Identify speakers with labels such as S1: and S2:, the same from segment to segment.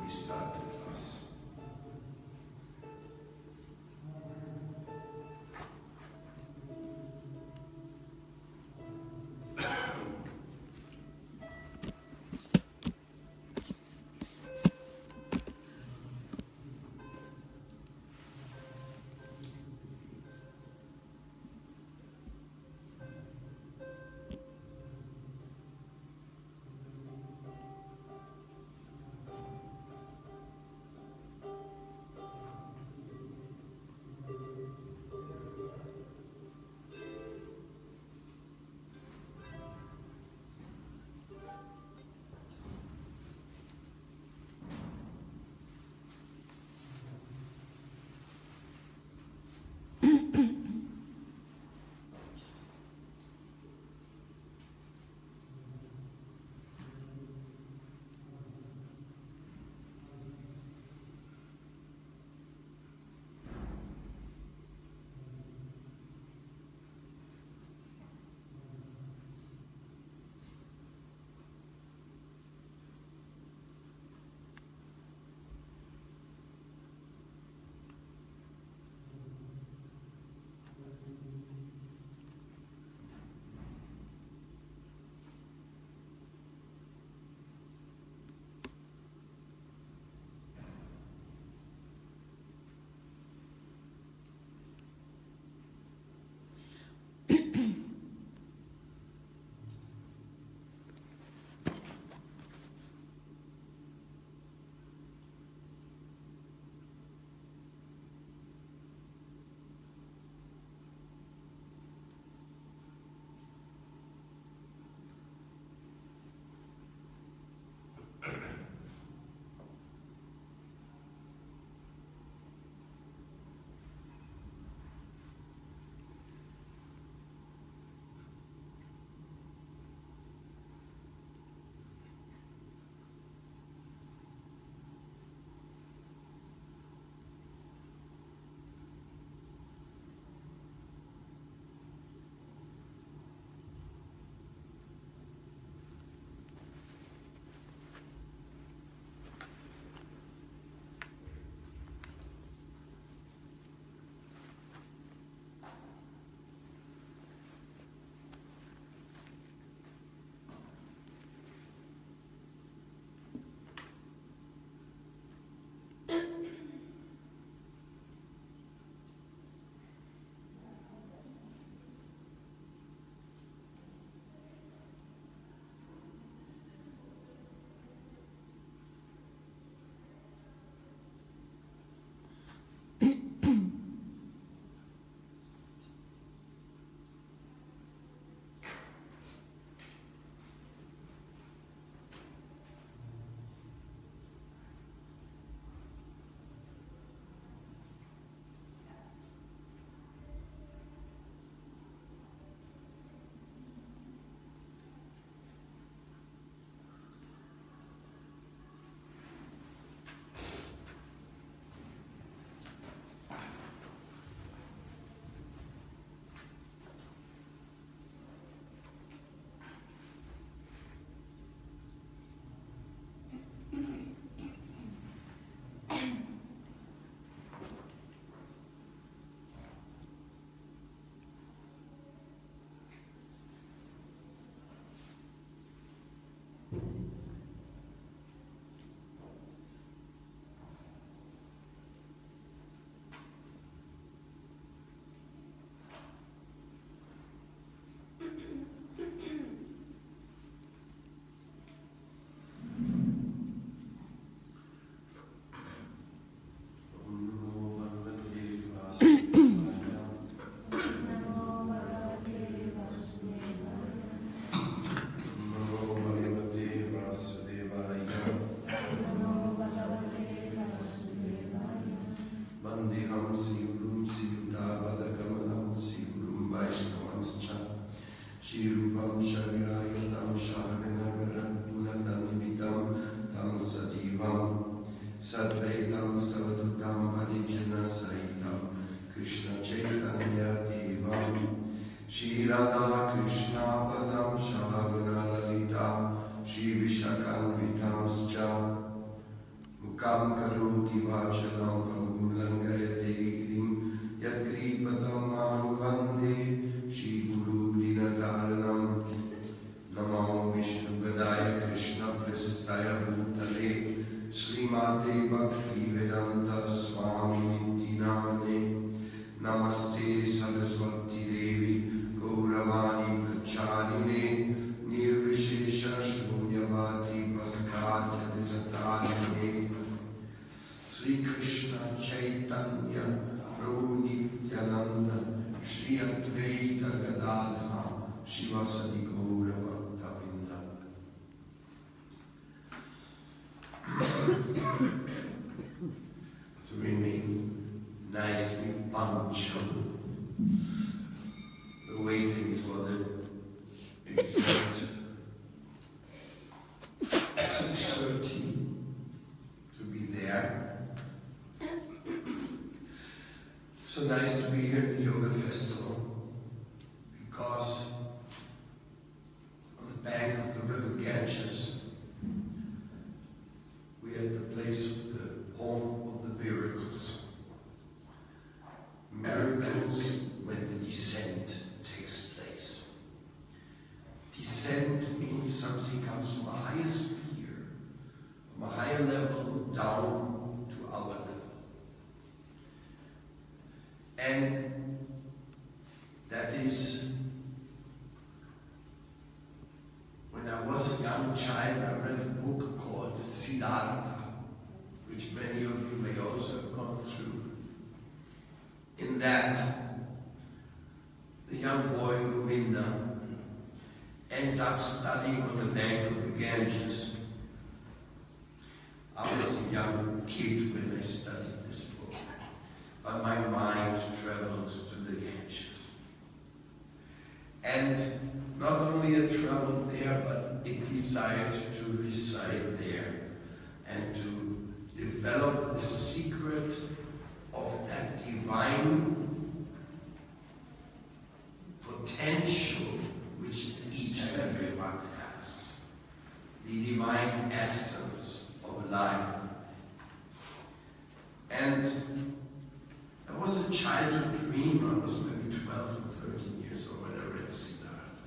S1: start the class. Mukam karoti vachanam pangulangayate girim yadkripatam anuvande Shri Guru Dinakaranam Namo Vishnu Padaya Krishna Prestaya Bhutale Srimate Bhakti Vedanta Swami Nityanamane Namaste Saraswati Devi Gauravani Pracharine Nirvishesha Shunyavati Paskatya Visatarine Sri Krishna Chaitanya Prabhu Nityananda Shri Advaita Gadadhara Shivasadi Gaurava Bhaktavinda. To remain nicely punctual, waiting for the exact 6:30 to be there. So nice to be here at the Yoga Festival because on the bank of the river Ganges, we are at the place of the home of the miracles. Miracles when the descent takes place. Descent means something comes from a higher sphere, from a higher level down to our level. And that is, when I was a young child, I read a book called Siddhartha, which many of you may also have gone through. In that, the young boy Govinda ends up studying on the bank of the Ganges. I was a young kid when I studied this book, but my mind traveled to the Ganges. And not only it traveled there, but it desired to reside there and to develop the secret of that divine potential which each and everyone has. The divine essence of life. And I was a childhood dreamer. I was maybe 12 or 13 years old when I read Siddhartha.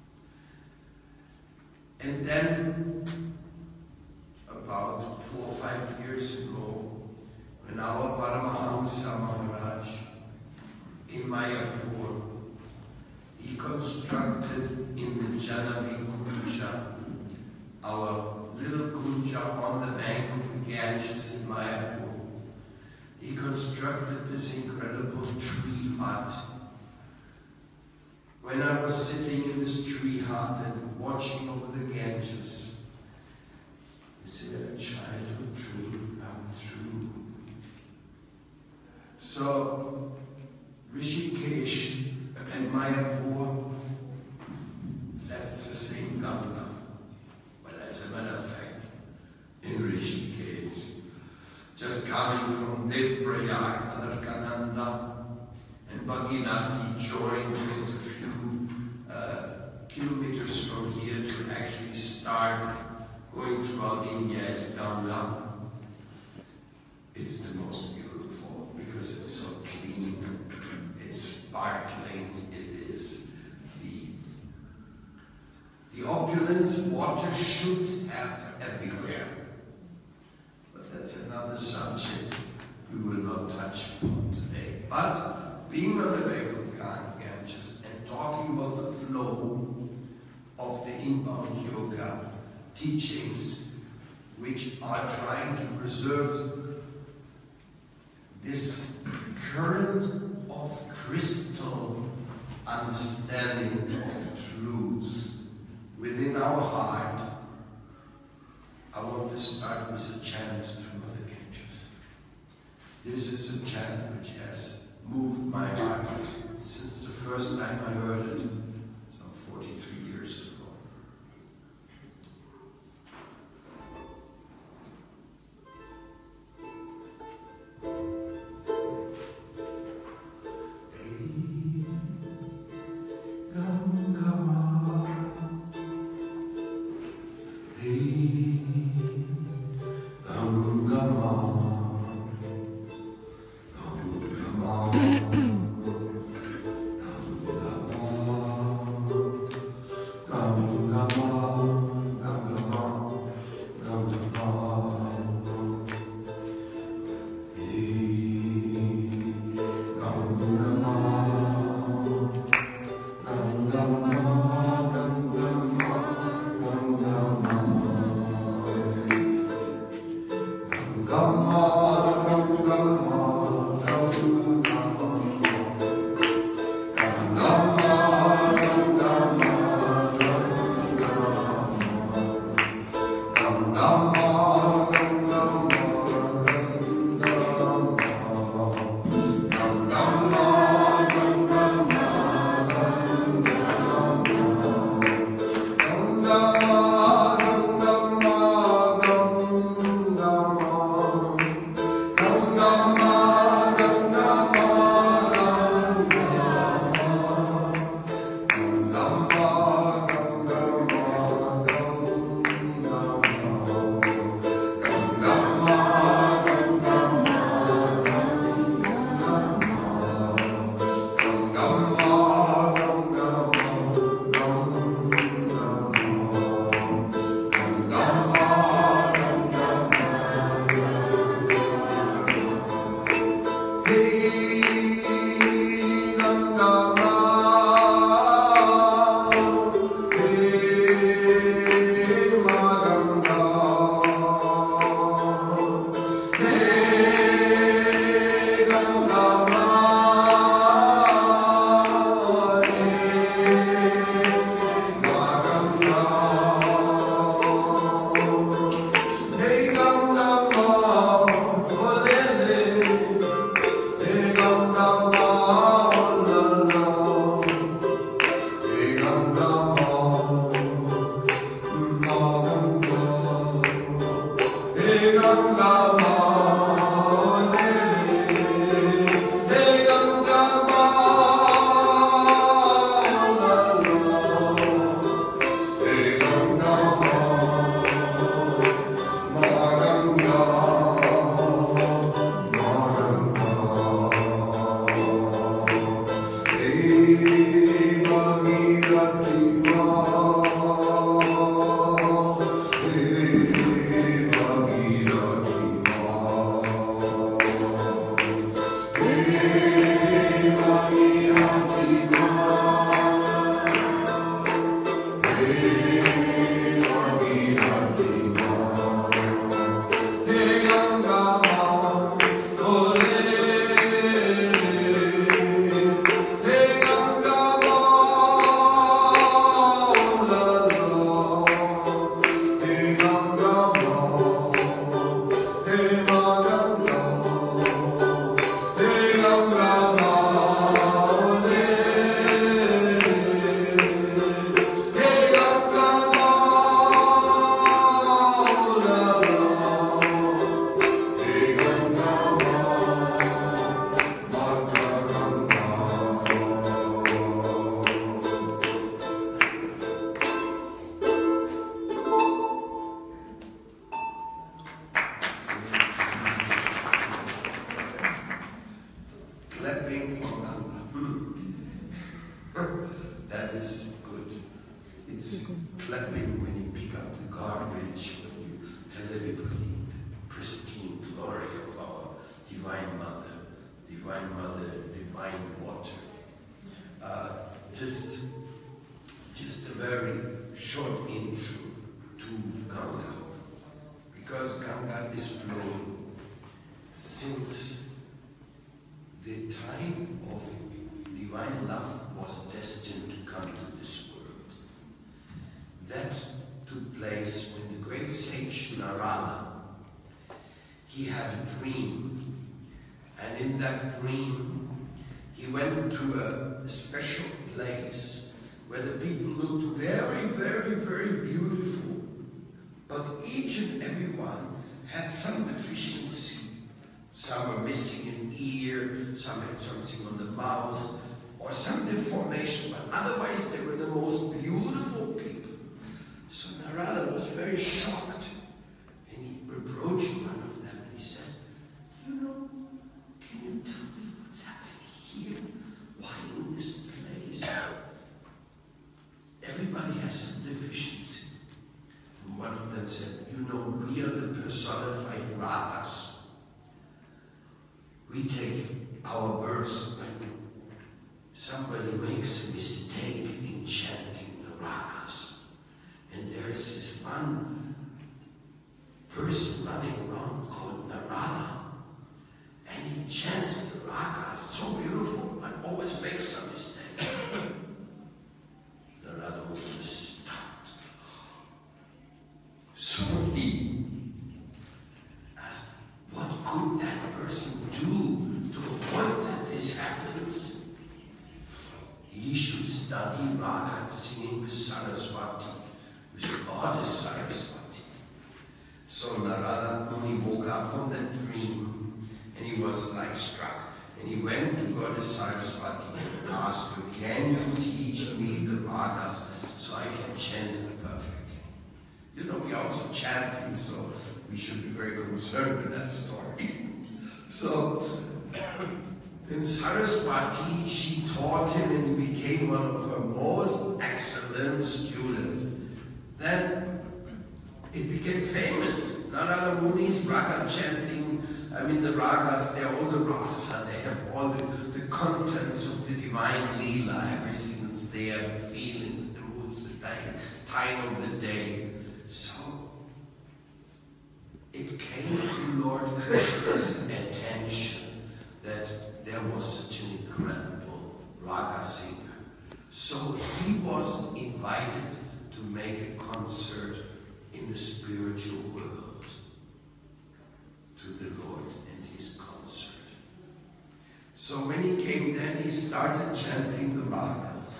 S1: And then, about 4 or 5 years ago, when our Paramahamsa Maharaj in Mayapur, he constructed in the Janavi Kunja, our little Kunja on the bank of the Ganges in Mayapur, he constructed this incredible tree hut. When I was sitting in this tree hut and watching over the Ganges, is it a childhood dream come true? So, Rishikesh and Mayapur, that's the same Ganga. Well, as a matter of fact, in Rishikesh, just coming from Devprayag, Alaknanda, and Bhagirathi joined just a few kilometers from here to actually start going throughout India as Ganga. It's the most beautiful because it's so clean, it's sparkling, it is the opulence water should have everywhere. But that's another subject we will not touch upon today. But being on the bank of Ganges and talking about the flow of the inbound yoga teachings, which are trying to preserve this current of crystal understanding of truths within our heart, I want to start with a chant to Mother Ganges. This is a chant which has moved my heart since the first time I heard it, some 43 years ago. Gama Just a very short intro to Ganga, because Ganga is flowing since the time of divine love was destined to come to this world. That took place when the great sage Narada, he had a dream, and in that dream he went to a special place where the people looked very, very, very beautiful, but each and every one had some deficiency. Some were missing an ear, some had something on the mouth, or some deformation, but otherwise they were the most beautiful people. So Narada was very shocked, and he approached one of them and he said, "You know, can you tell me what's happening here? Why in this place? Everybody has some deficiency." And one of them said, "You know, we are the personified ragas. We take our birth when somebody makes a mistake in chanting the ragas. And there is this one person running around called Narada. he chants the ragas so beautiful, but always makes some mistakes. Narada Muni stopped. So he asked, what could that person do to avoid that this happens? He should study raga singing with Saraswati, with goddess Saraswati. So Narada Muni woke up from that dream and he was like struck. And he went to goddess Saraswati and asked her, can you teach me the ragas so I can chant it perfectly? You know, we are also chanting, so we should be very concerned with that story. So, in Saraswati, she taught him and he became one of her most excellent students. Then it became famous. Narada Muni's raga chanting, I mean the ragas, they're all the rasa, they have all the contents of the divine Leela, everything is there, the feelings, the moods, the time of the day. So, it came to Lord Krishna's attention that there was such an incredible raga singer. So he was invited to make a concert in the spiritual world to the Lord and his concert. So when he came there, he started chanting the ragas.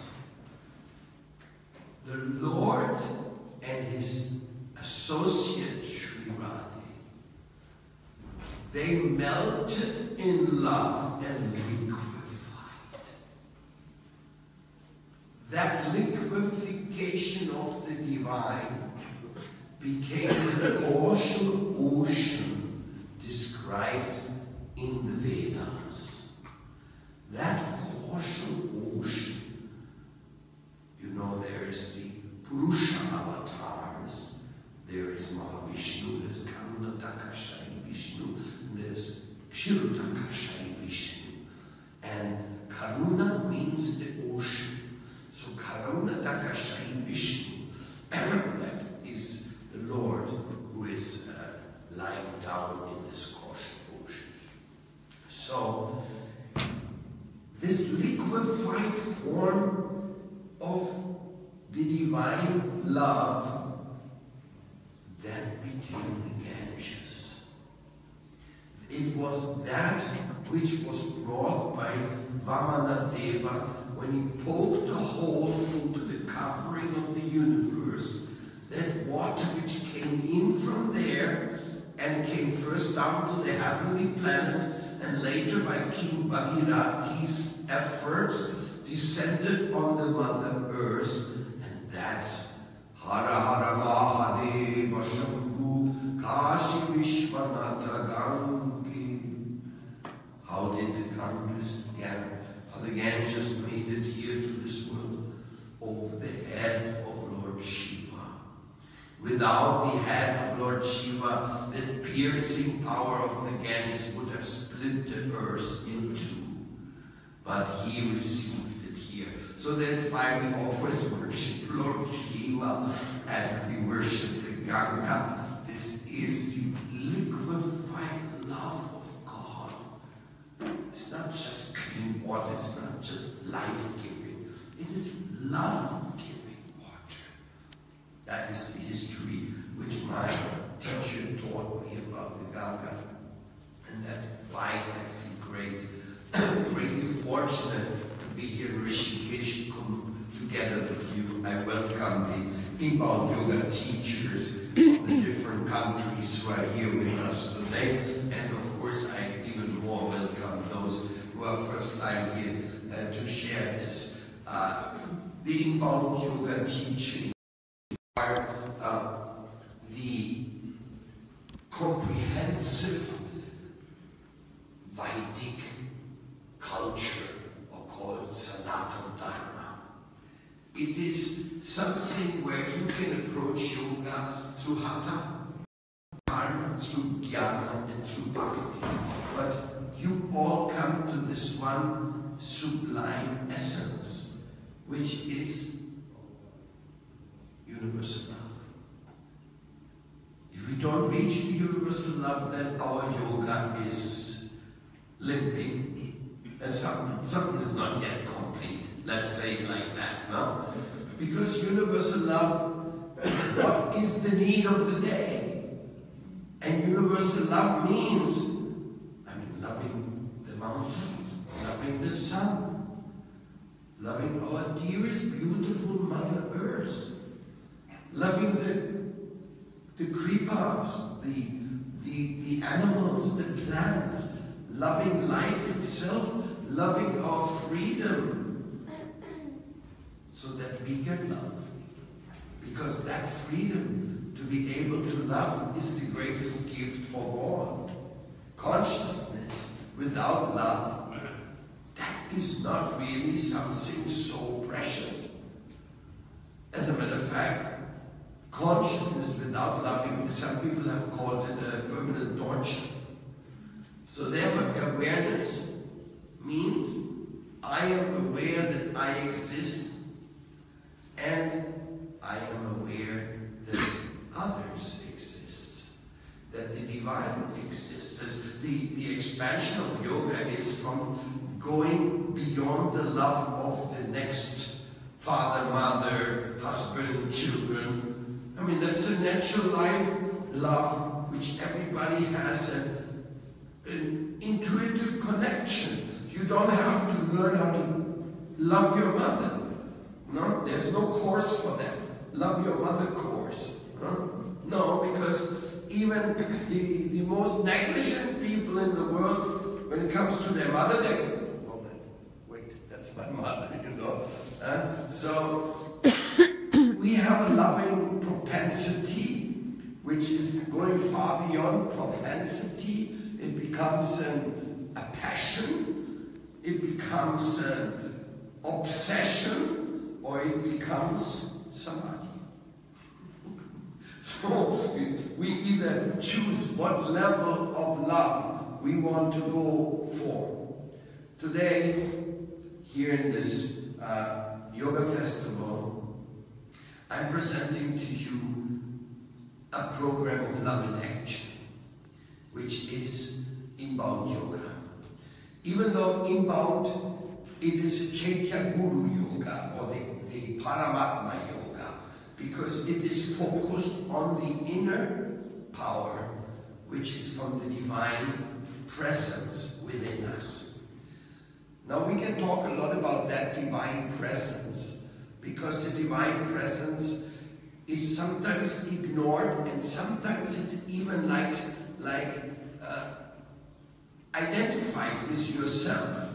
S1: The Lord and his associate Sri Radhe, they melted in love and liquefied. That liquefaction of the divine became the causal ocean described in the Vedas. That causal ocean, you know, there is the Purusha avatars, there is Mahavishnu, there's Karunadakashayi Vishnu, there's Kshirodakashayi Vishnu. And Karuna means the ocean. So Karunadakashayi Vishnu, that is the Lord who is lying down in this causal ocean. So this liquefied form of the divine love that became the Ganges. It was that which was brought by Vamanadeva when he poked a hole into the covering of the universe. That water which came in from there and came first down to the heavenly planets and later by King Bhagirath's efforts descended on the Mother Earth. And that's Hara Hara Mahadeva Shambhu Kashi Vishwanatha Gange. How did the Ganges, how the Ganges made it here to this world? Over the head of Lord Shiva. Without the head of Lord Shiva, the piercing power of the Ganges would have split the earth in two. But he received it here. So that's why we always worship Lord Shiva and we worship the Ganga. This is the liquefied love of God. It's not just clean water, it's not just life-giving. It is love-giving water. That is the history which my teacher taught me about the Ganga. And that's why I feel greatly fortunate to be here in Rishikesh, to come together with you. I welcome the inbound yoga teachers of the different countries who are here with us today. And of course, I even more welcome those who are first time here to share this. The inbound yoga teaching are the comprehensive Vedic culture, or called Sanatana Dharma. It is something where you can approach yoga through Hatha, Dharma, through Jnana, and through Bhakti. But you all come to this one sublime essence, which is universal love. If we don't reach the universal love, then our yoga is limping, and something is not yet complete. Let's say it like that, no? Because universal love is what is the need of the day. And universal love means, loving the mountains, loving the sun, loving our dearest, beautiful Mother Earth, loving the creepers, the animals, the plants, loving life itself, loving our freedom, so that we can love. Because that freedom to be able to love is the greatest gift of all. Consciousness without love, that is not really something so precious. As a matter of fact, consciousness without loving, some people have called it a permanent torture. So therefore, awareness means I am aware that I exist, and I am aware that others exist, that the divine exists. The expansion of yoga is from going beyond the love of the next father, mother, husband, children. That's a natural life love, which everybody has an intuitive connection. You don't have to learn how to love your mother. No, there's no course for that. Love your mother course. No, because even the most negligent people in the world, when it comes to their mother, they go, oh, wait, that's my mother, So we have a loving propensity, which is going far beyond propensity. It becomes a passion, it becomes an obsession, or it becomes samadhi. So we either choose what level of love we want to go for. Today, here in this yoga festival, I'm presenting to you a program of love in action, which is inbound yoga. Even though inbound, it is Chaitya Guru Yoga, or the Paramatma Yoga, because it is focused on the inner power, which is from the divine presence within us. Now we can talk a lot about that divine presence, because the divine presence is sometimes ignored, and sometimes it's even identified with yourself.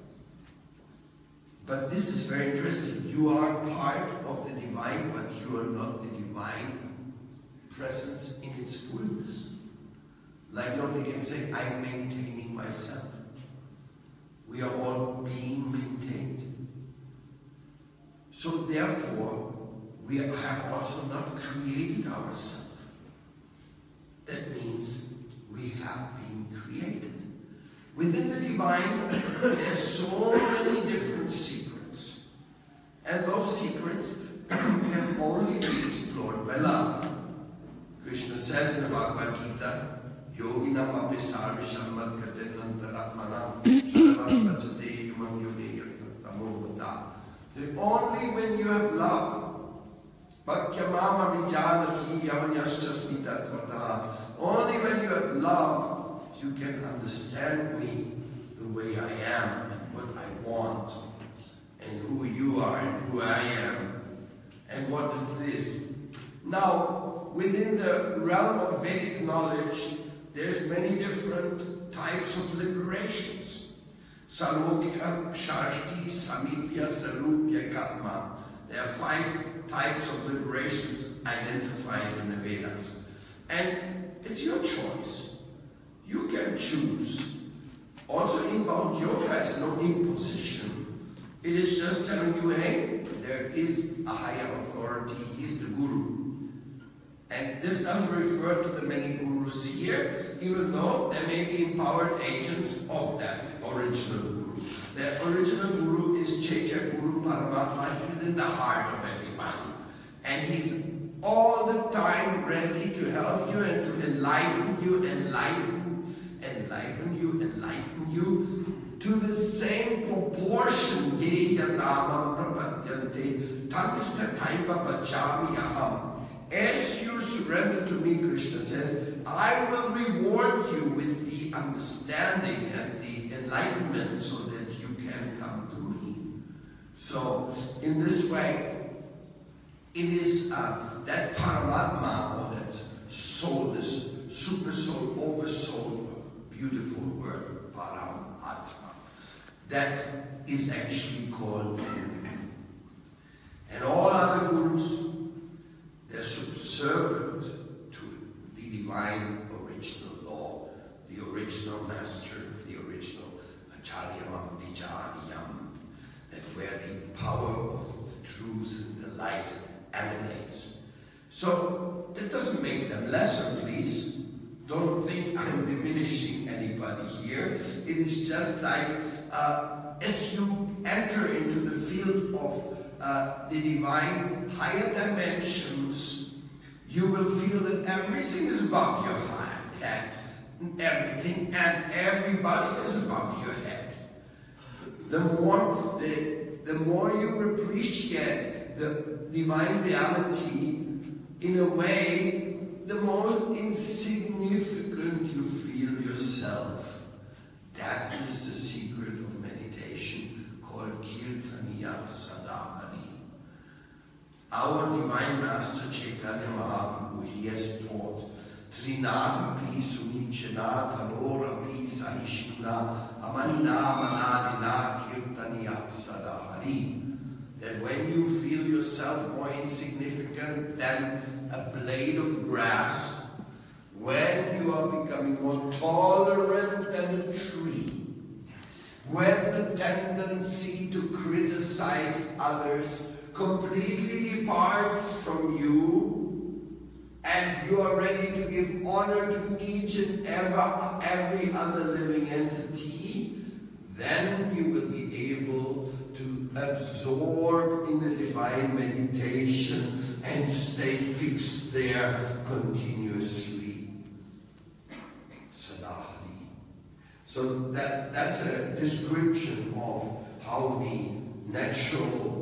S1: But this is very interesting. You are part of the divine, but you are not the divine presence in its fullness. Like nobody can say, I'm maintaining myself. We are all being maintained. So therefore, we have also not created ourselves. That means we have been created. Within the divine, there's so many different secrets. And those secrets can only be explored by love. Krishna says in the Bhagavad Gita, Yoginam api sarvisham katenantaratmanam sarvapachate yumam yogeyatamomata. Only when you have love, only when you have love, you can understand me the way I am and what I want, and who you are and who I am, and what is this. Now, within the realm of Vedic knowledge, there's many different types of liberations. Salokya, Shashti, Samipya, Sarupya, Katma. There are 5 types of liberations identified in the Vedas. And it's your choice. You can choose. Also, inbound yoga is no imposition. It is just telling you, hey, there is a higher authority. He's the guru. And this doesn't refer to the many gurus here, even though there may be empowered agents of that original guru. The original guru is Chaitya Guru Paramatma. He's in the heart of everybody. And he's all the time ready to help you and to enlighten you, enlighten you, you to the same proportion. Ye yadamam prapadyante tansta taiva bhajami aham. As you surrender to me, Krishna says, I will reward you with the understanding and the enlightenment so that you can come to me. So, in this way, it is that Paramatma, or that soul, this super soul, over soul, beautiful word, Paramatma, that is actually called Guru. And all other gurus, they're subservient to the divine original law, the original master, the original Acharyam Vijaniyam, that where the power of the truth and the light emanates. So that doesn't make them lesser, please. Don't think I'm diminishing anybody here. It is just like as you enter into the field of the divine higher dimensions, you will feel that everything is above your head. Everything and everybody is above your head. The more you appreciate the divine reality, in a way, the more insignificant you feel yourself. That is the secret of meditation, called Kirtaniya Sadhana. Our divine master Chaitanya Mahaprabhu, he has taught Trinadapi Sunichana Tarorapi Sahishna Amanina Manadina Kirtaniya Sadhana. That when you feel yourself more insignificant than a blade of grass, when you are becoming more tolerant than a tree, when the tendency to criticize others completely departs from you, and you are ready to give honor to each and every other living entity, then you will be able to absorb in the divine meditation and stay fixed there continuously. Sadhari. So that's a description of how the natural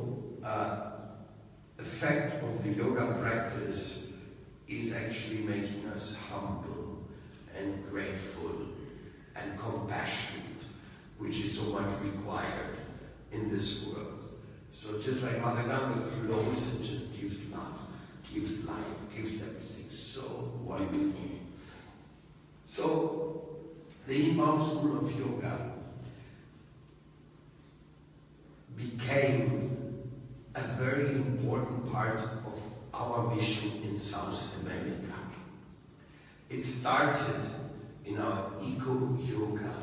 S1: effect of the yoga practice is actually making us humble and grateful and compassionate, which is so much required in this world. So just like Mother Ganga flows and just gives love, gives life, gives everything so wonderful. So the Imam School of Yoga became a very important part of our mission in South America. It started in our eco-yoga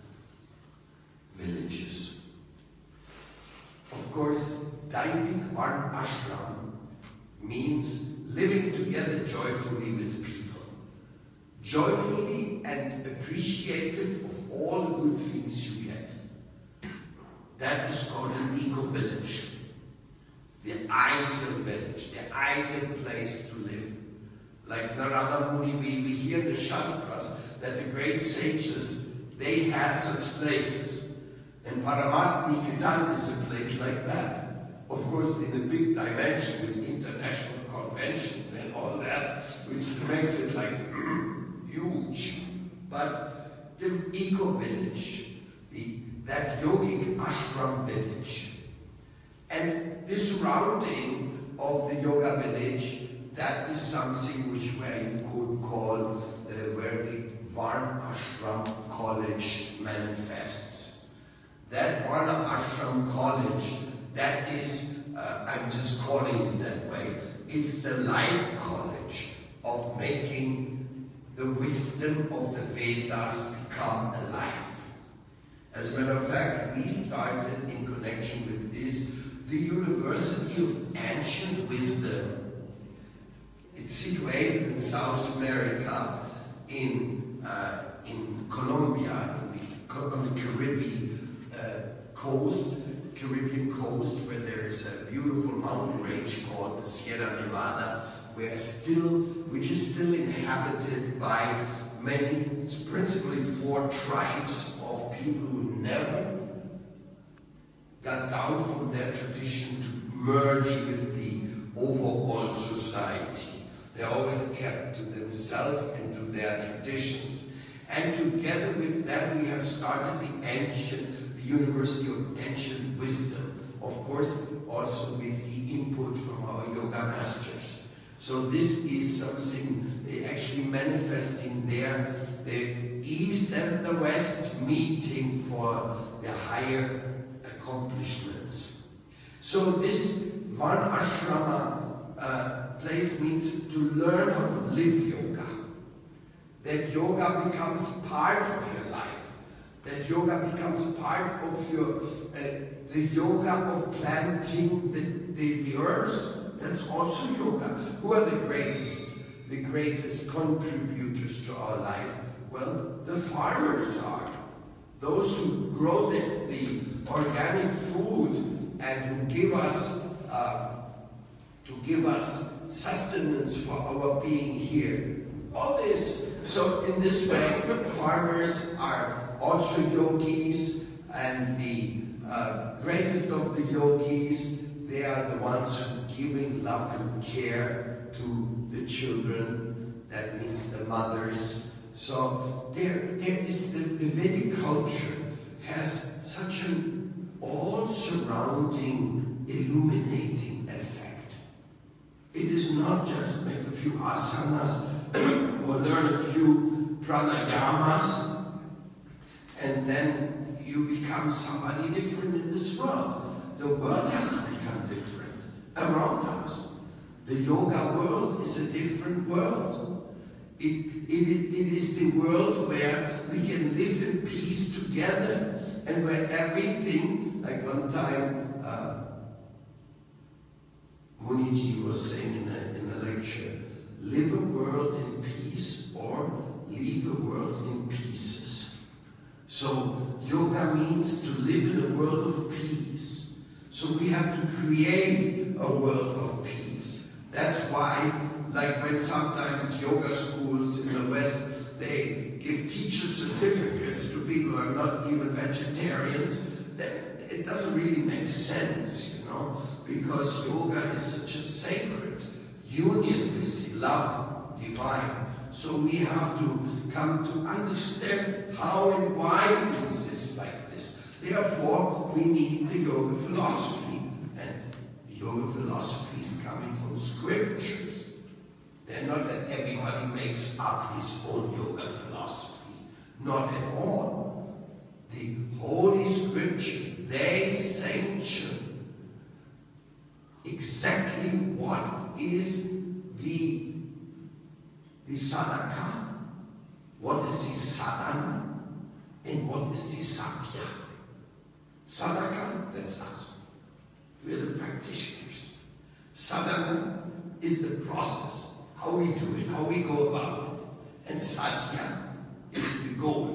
S1: villages. Of course, Daivik Varn Ashram means living together joyfully with people. Joyfully and appreciative of all the good things you get. That is called an eco-village. The ideal village, the ideal place to live. Like Narada Muni, we hear in the Shastras that the great sages, they had such places. And Paramatma is a place like that. Of course, in a big dimension with international conventions and all that, which makes it like huge. But the eco-village, that yogic ashram village, and the surrounding of the yoga village, that is something where you could call where the Varna Ashram College manifests. That Varna Ashram College, that is, I'm just calling it that way, it's the life college of making the wisdom of the Vedas become alive. As a matter of fact, we started in connection with this the University of Ancient Wisdom. It's situated in South America, in Colombia, on the Caribbean coast, where there is a beautiful mountain range called the Sierra Nevada, which is still inhabited by it's principally 4 tribes of people who never got down from their tradition to merge with the overall society. They always kept to themselves and to their traditions. And together with them we have started the University of Ancient Wisdom. Of course, also with the input from our yoga masters. So this is something actually manifesting there, the East and the West meeting for the higher accomplishments. So this one ashrama place means to learn how to live yoga. That yoga becomes part of your life. That yoga becomes part of your, the yoga of planting the earth. That's also yoga. Who are the greatest contributors to our life? Well, the farmers are. Those who grow the organic food and who give us sustenance for our being here. All this. So in this way, farmers are also yogis, and the greatest of the yogis, they are the ones who are giving love and care to the children. That means the mothers. So there is the Vedic culture has such an all-surrounding, illuminating effect. It is not just make a few asanas or learn a few pranayamas and then you become somebody different in this world. The world has to become different around us. The yoga world is a different world. It is the world where we can live in peace together and where everything, like one time Muniji was saying in a lecture, live a world in peace or leave a world in pieces. So yoga means to live in a world of peace. So we have to create a world of peace. That's why, like when sometimes yoga schools in the West, they give teacher certificates to people who are not even vegetarians, it doesn't really make sense, you know, because yoga is such a sacred union with the love divine. So we have to come to understand how and why is this like this. Therefore, we need the yoga philosophy. And the yoga philosophy is coming from scriptures. They're not that everybody makes up his own yoga philosophy. Not at all. The Holy Scriptures, they sanction exactly what is the sadhaka, what is the sadhana, and what is the satya. Sadhaka, that's us. We're the practitioners. Sadhana is the process, how we do it, how we go about it. And satya is the goal.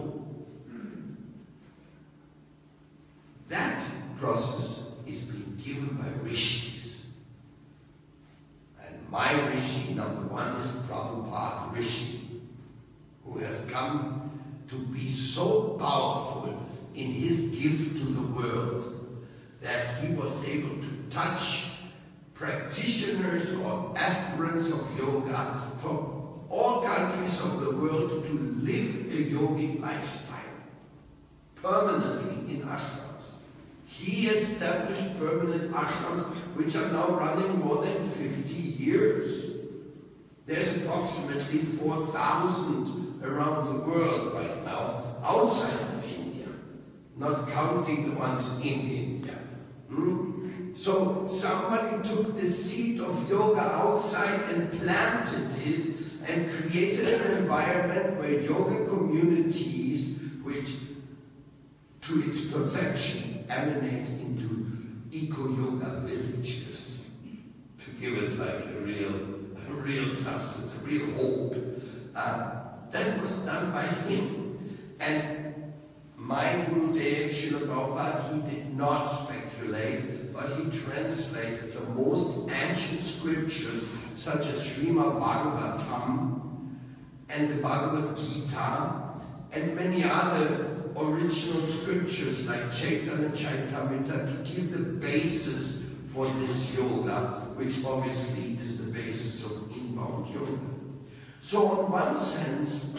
S1: That process is being given by rishis. And my rishi, number one, is Prabhupada Rishi, who has come to be so powerful in his gift to the world that he was able to touch practitioners or aspirants of yoga from all countries of the world to live a yogic lifestyle permanently in ashrams. He established permanent ashrams which are now running more than 50 years. There's approximately 4,000 around the world right now, outside of India, not counting the ones in India. So somebody took the seed of yoga outside and planted it and created an environment where yoga communities, which to its perfection emanate into eco-yoga villages, to give it like a real substance, a real hope. That was done by him. And my Gurudev, Srila Prabhupada, he did not speculate, but he translated the most ancient scriptures, such as Srimad Bhagavatam, and the Bhagavad Gita, and many other original scriptures like Chaitanya Charitamrita to give the basis for this yoga, which obviously is the basis of inbound yoga. So in one sense,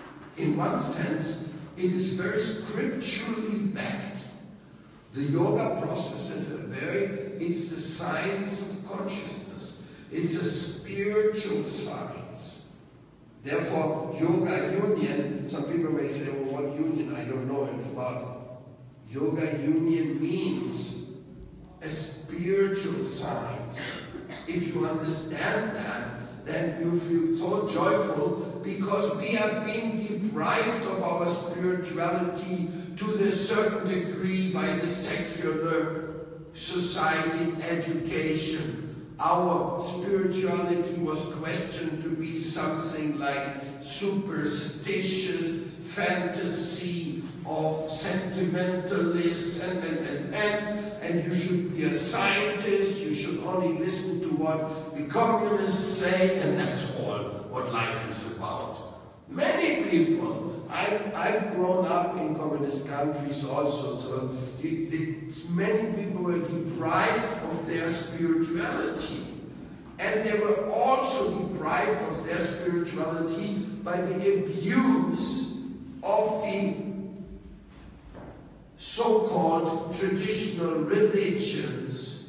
S1: it is very scripturally backed. The yoga processes it's the science of consciousness. It's a spiritual science. Therefore, yoga union, some people may say, well, what union? I don't know. It's about yoga union means a spiritual science. If you understand that, then you feel so joyful because we have been deprived of our spirituality to a certain degree by the secular society education. Our spirituality was questioned to be something like superstitious fantasy of sentimentalists and you should be a scientist, you should only listen to what the communists say, and that's all what life is about. Many people, I've grown up in communist countries also, so many people were deprived of their spirituality. And they were also deprived of their spirituality by the abuse of the so-called traditional religions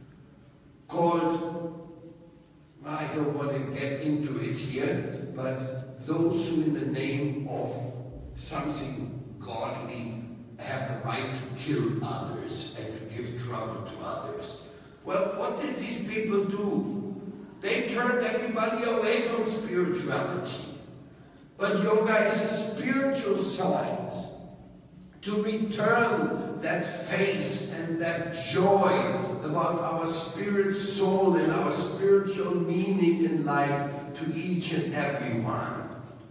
S1: called, I don't want to get into it here, but those who in the name of something godly have the right to kill others and to give trouble to others. Well, what did these people do? They turned everybody away from spirituality. But yoga is a spiritual science to return that faith and that joy about our spirit, soul, and our spiritual meaning in life to each and every one.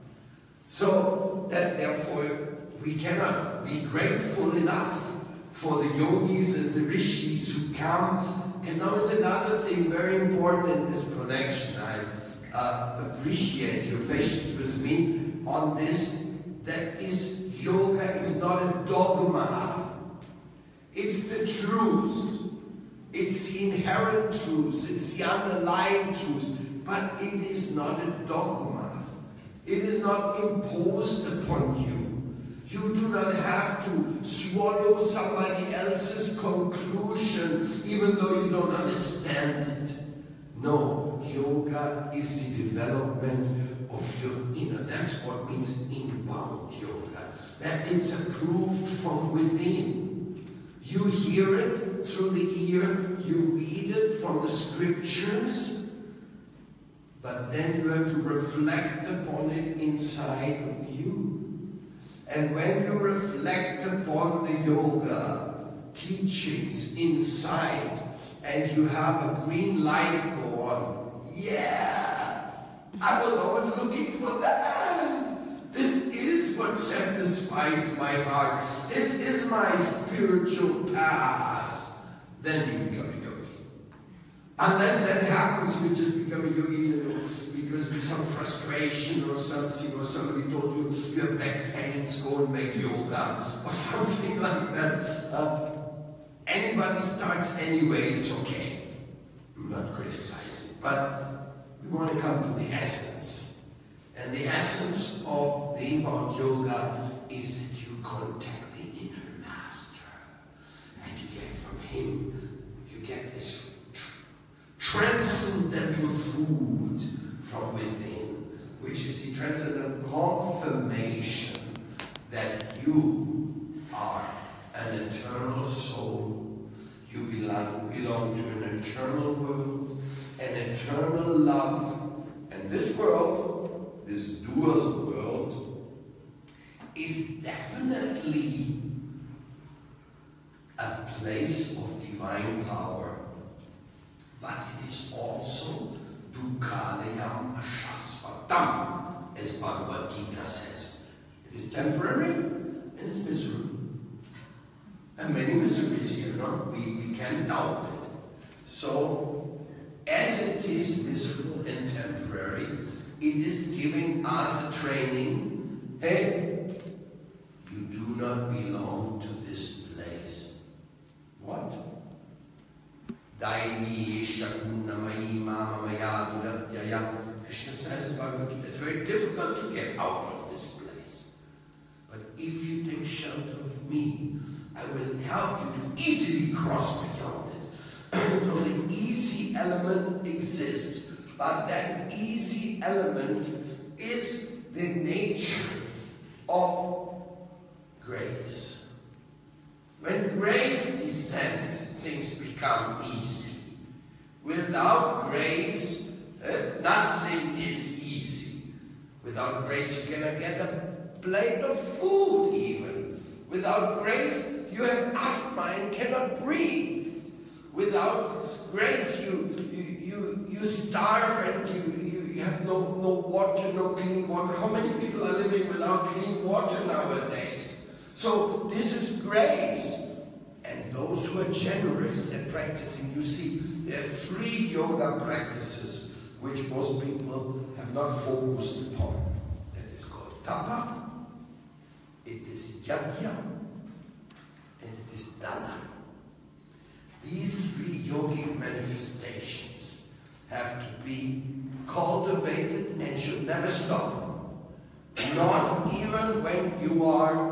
S1: So that therefore we cannot be grateful enough for the yogis and the rishis who come. And now is another thing very important in this connection. I appreciate your patience with me on this. That is, yoga is not a dogma. It's the truth. It's the inherent truth. It's the underlying truth. But it is not a dogma. It is not imposed upon you. You do not have to swallow somebody else's conclusion, even though you don't understand it. No, yoga is the development of your inner. That's what means inbound yoga. That it's approved from within. You hear it through the ear, you read it from the scriptures, but then you have to reflect upon it inside of you. And when you reflect upon the yoga teachings inside, and you have a green light go on, yeah, I was always looking for that. This is what satisfies my heart. This is my spiritual path. Then you become a yogi. Unless that happens, you just become a yogi because of some frustration or something, or somebody told you you have back pains, go and make yoga, or something like that. Anybody starts anyway, it's okay. I'm not criticizing, but we want to come to the essence. And the essence of the inbound yoga is that you contact the inner master. And you get from him, you get this transcendental food from within, which is the transcendental confirmation that you are an eternal soul. You belong to an eternal world, an eternal love. And this world, this dual world, is definitely a place of divine power. But it is also Dukkhalayam Ashasvatam, as Bhagavad Gita says. It is temporary and it's miserable. And many miseries here, no? We can't doubt it. So, as it is miserable and temporary, It is giving us a training. Hey, you do not belong to this place. What? Krishna says in Bhagavad Gita, it's very difficult to get out of this place. But if you take shelter of me, I will help you to easily cross beyond it. So the easy element exists, but that easy element is the nature of grace. When grace descends, things become easy. Without grace, nothing is easy. Without grace, you cannot get a plate of food even. Without grace, you have asthma and cannot breathe. Without grace, you starve and you have no water, no clean water. How many people are living without clean water nowadays? So this is grace. And those who are generous and practicing, you see, there are 3 yoga practices which most people have not focused upon. That is called tapa, it is yajna, and it is dana. These 3 yogic manifestations have to be cultivated and should never stop. Not even when you are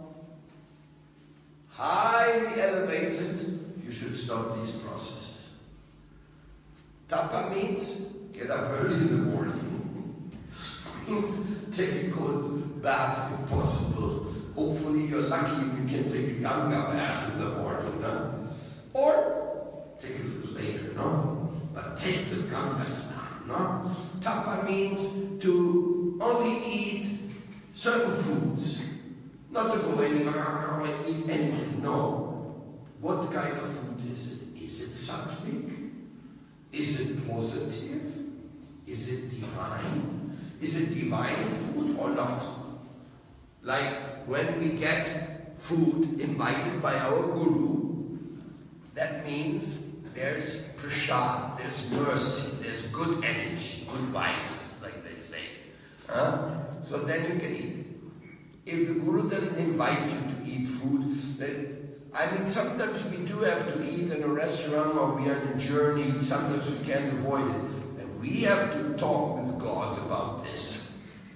S1: highly elevated, you should stop these processes. Tapa means get up early in the morning. Means take a good bath if possible. Hopefully you're lucky and you can take a Ganga bath in the morning, no? Or take a little later, no? But take the Ganga snan, no? Tapa means to only eat certain foods. Not to go anywhere and eat anything, no. What kind of food is it? Is it sattvic? Is it positive? Is it divine? Is it divine food or not? Like when we get food invited by our guru, that means there's prasad, there's mercy, there's good energy, good vibes, like they say. So then you can eat it. If the guru doesn't invite you to eat food, I mean, sometimes we do have to eat in a restaurant or we are on a journey, sometimes we can't avoid it. And we have to talk with God about this.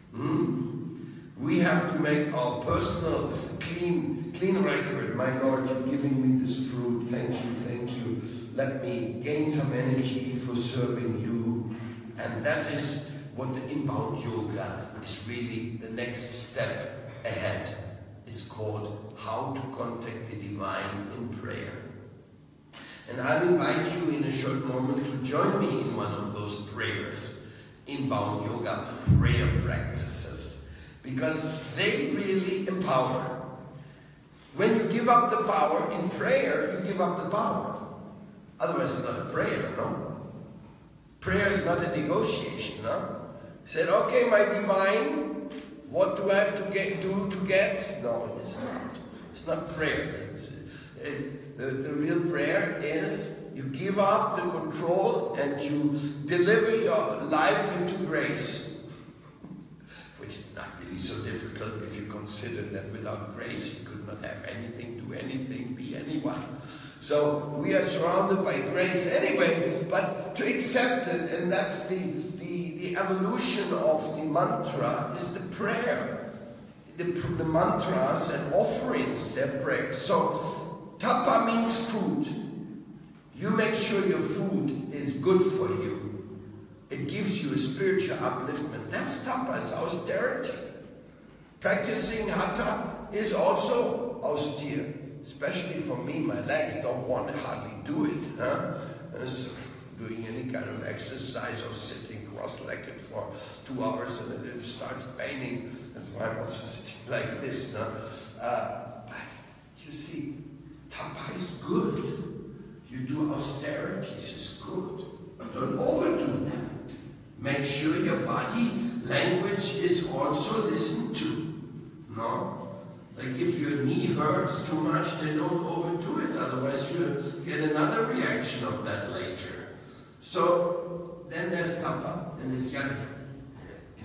S1: We have to make our personal clean record. My Lord, you're giving me this fruit. Thank you, thank you. Let me gain some energy for serving you. And that is what the inbound yoga is really the next step ahead. It's called How to Contact the Divine in Prayer. And I'll invite you in a short moment to join me in one of those prayers, inbound yoga prayer practices, because they really empower. When you give up the power in prayer, you give up the power. Otherwise it's not a prayer, no? Prayer is not a negotiation, no? Said, okay, my divine, what do I have to do to get? No, it's not. It's not prayer. The real prayer is you give up the control and you deliver your life into grace. Which is not really so difficult if you consider that without grace you could not have anything, do anything, be anyone. So we are surrounded by grace anyway, but to accept it, and that's the evolution of the mantra, is the prayer. The mantras and offerings, they're prayers. So tapa means food. You make sure your food is good for you. It gives you a spiritual upliftment. That's tapa, it's austerity. Practicing hatha is also austere. Especially for me, my legs don't want to hardly do it. So doing any kind of exercise or sitting cross-legged for 2 hours and it starts paining. That's why I'm also sitting like this. But you see, tapa is good. You do austerities is good. But don't overdo that. Make sure your body language is also listened to. No? Like if your knee hurts too much, then don't overdo it. Otherwise you get another reaction of that later. So then there's tapa, then there's yajna.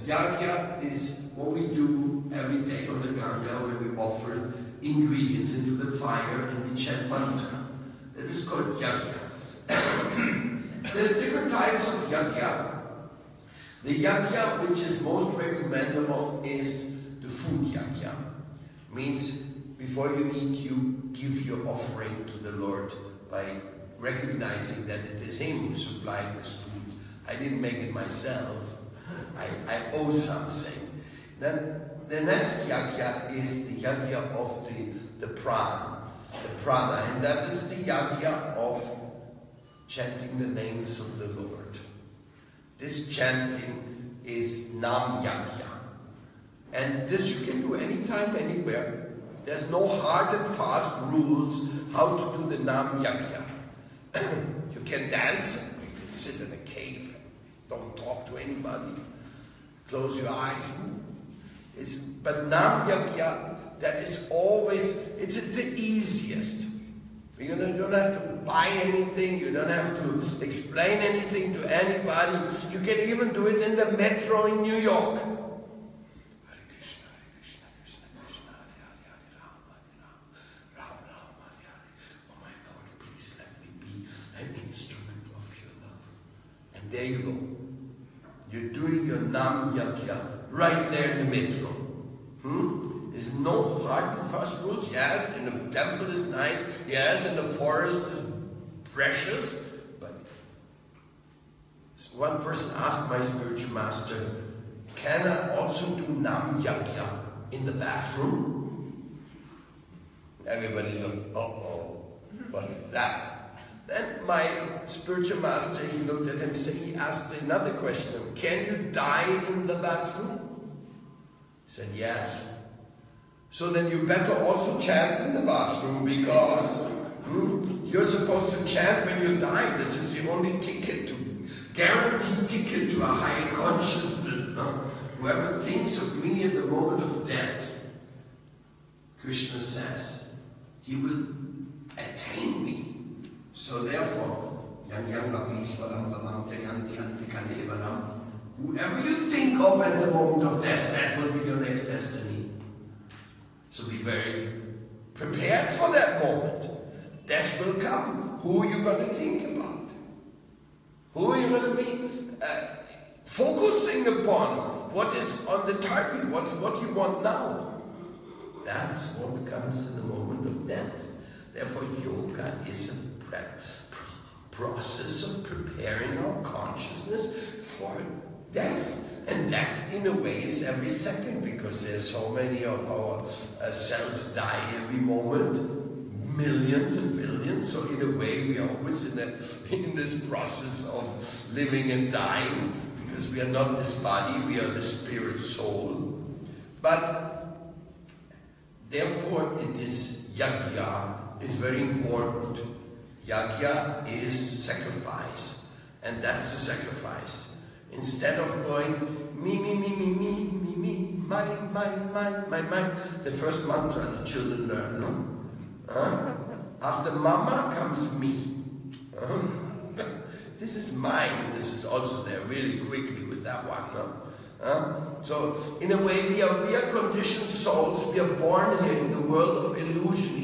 S1: Yagya is what we do every day on the Ganga, where we offer ingredients into the fire and we chant mantra. That is called yagya. There's different types of yagya. The yagya which is most recommendable is the food yagya. Means before you eat, you give your offering to the Lord by recognizing that it is Him who supplied this food. I didn't make it myself. I owe something. Then the next yagya is the yagya of the prana, and that is the yagya of chanting the names of the Lord. This chanting is nam yagya, and this you can do anytime, anywhere. There's no hard and fast rules how to do the nam yagya. You can dance, you can sit in a cave, don't talk to anybody, close your eyes. But nam yagya, that is always, it's the easiest. You don't have to buy anything, you don't have to explain anything to anybody. You can even do it in the metro in New York. Hare Krishna, Hare Krishna, Krishna Krishna, Hare Hare, Hare Rama, Hare Rama, Rama, Hare Hare. Oh my Lord, please let me be an instrument of your love. And there you go. You're doing your nam yagya right there in the metro. There's no hard and fast rules. Yes, in the temple is nice. Yes, in the forest is precious. But one person asked my spiritual master, can I also do nam yagya in the bathroom? Everybody looked, uh-oh, what is that? Then my spiritual master, he looked at him and said, he asked another question, can you die in the bathroom? He said, yes. So then you better also chant in the bathroom, because you're supposed to chant when you die. This is the only guaranteed ticket to a higher consciousness. No? Whoever thinks of me at the moment of death, Krishna says, he will attain me. So therefore, whoever you think of at the moment of death, that will be your next destiny. So be very prepared for that moment. Death will come. Who are you going to think about? Who are you going to be focusing upon? What is on the target? What you want now? That's what comes in the moment of death. Therefore, yoga is a process of preparing our consciousness for death. And death, in a way, is every second, because there's so many of our cells die every moment, millions and billions. So in a way, we are always in this process of living and dying, because we are not this body, we are the spirit soul. But therefore, it is yagya is very important. Yagya is sacrifice, and that's the sacrifice. Instead of going, me, mine, the first mantra the children learn, no? After mama comes me. This is mine, this is also there really quickly with that one, no? So, in a way, we are conditioned souls. We are born here in the world of illusion.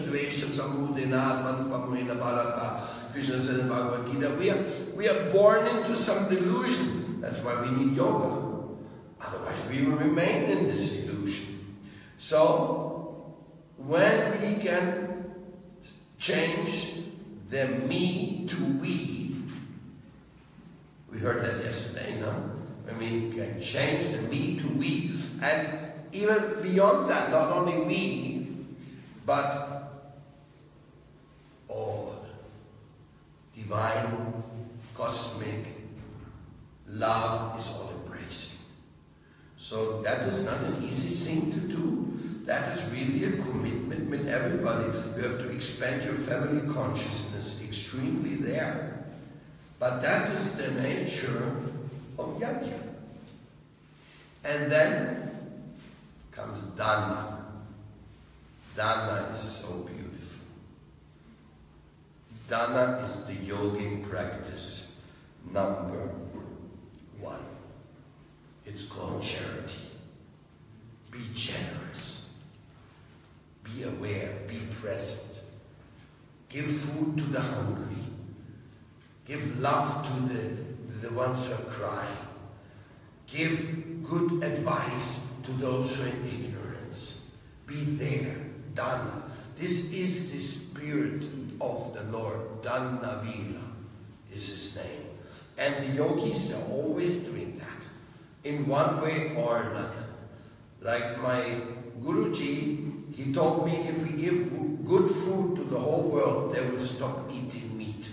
S1: Krishna says in Bhagavad Gita, we are born into some delusion. That's why we need yoga. Otherwise, we will remain in this illusion. So, when we can change the me to we heard that yesterday, no? When we can change the me to we, and even beyond that, not only we, but all divine, cosmic love is all embracing. So that is not an easy thing to do. That is really a commitment with everybody. You have to expand your family consciousness extremely there. But that is the nature of yagya. And then comes dana. Dana is so beautiful. Dana is the yogic practice number one. It It's called charity. Be generous. Be aware. Be present. Give food to the hungry. Give love to the ones who are crying. Give good advice to those who are in ignorance. Be there. Dana. This is the spirit of the Lord. Dana Vira is his name. And the yogis are always doing that, in one way or another. Like my Guruji, he told me if we give good food to the whole world, they will stop eating meat.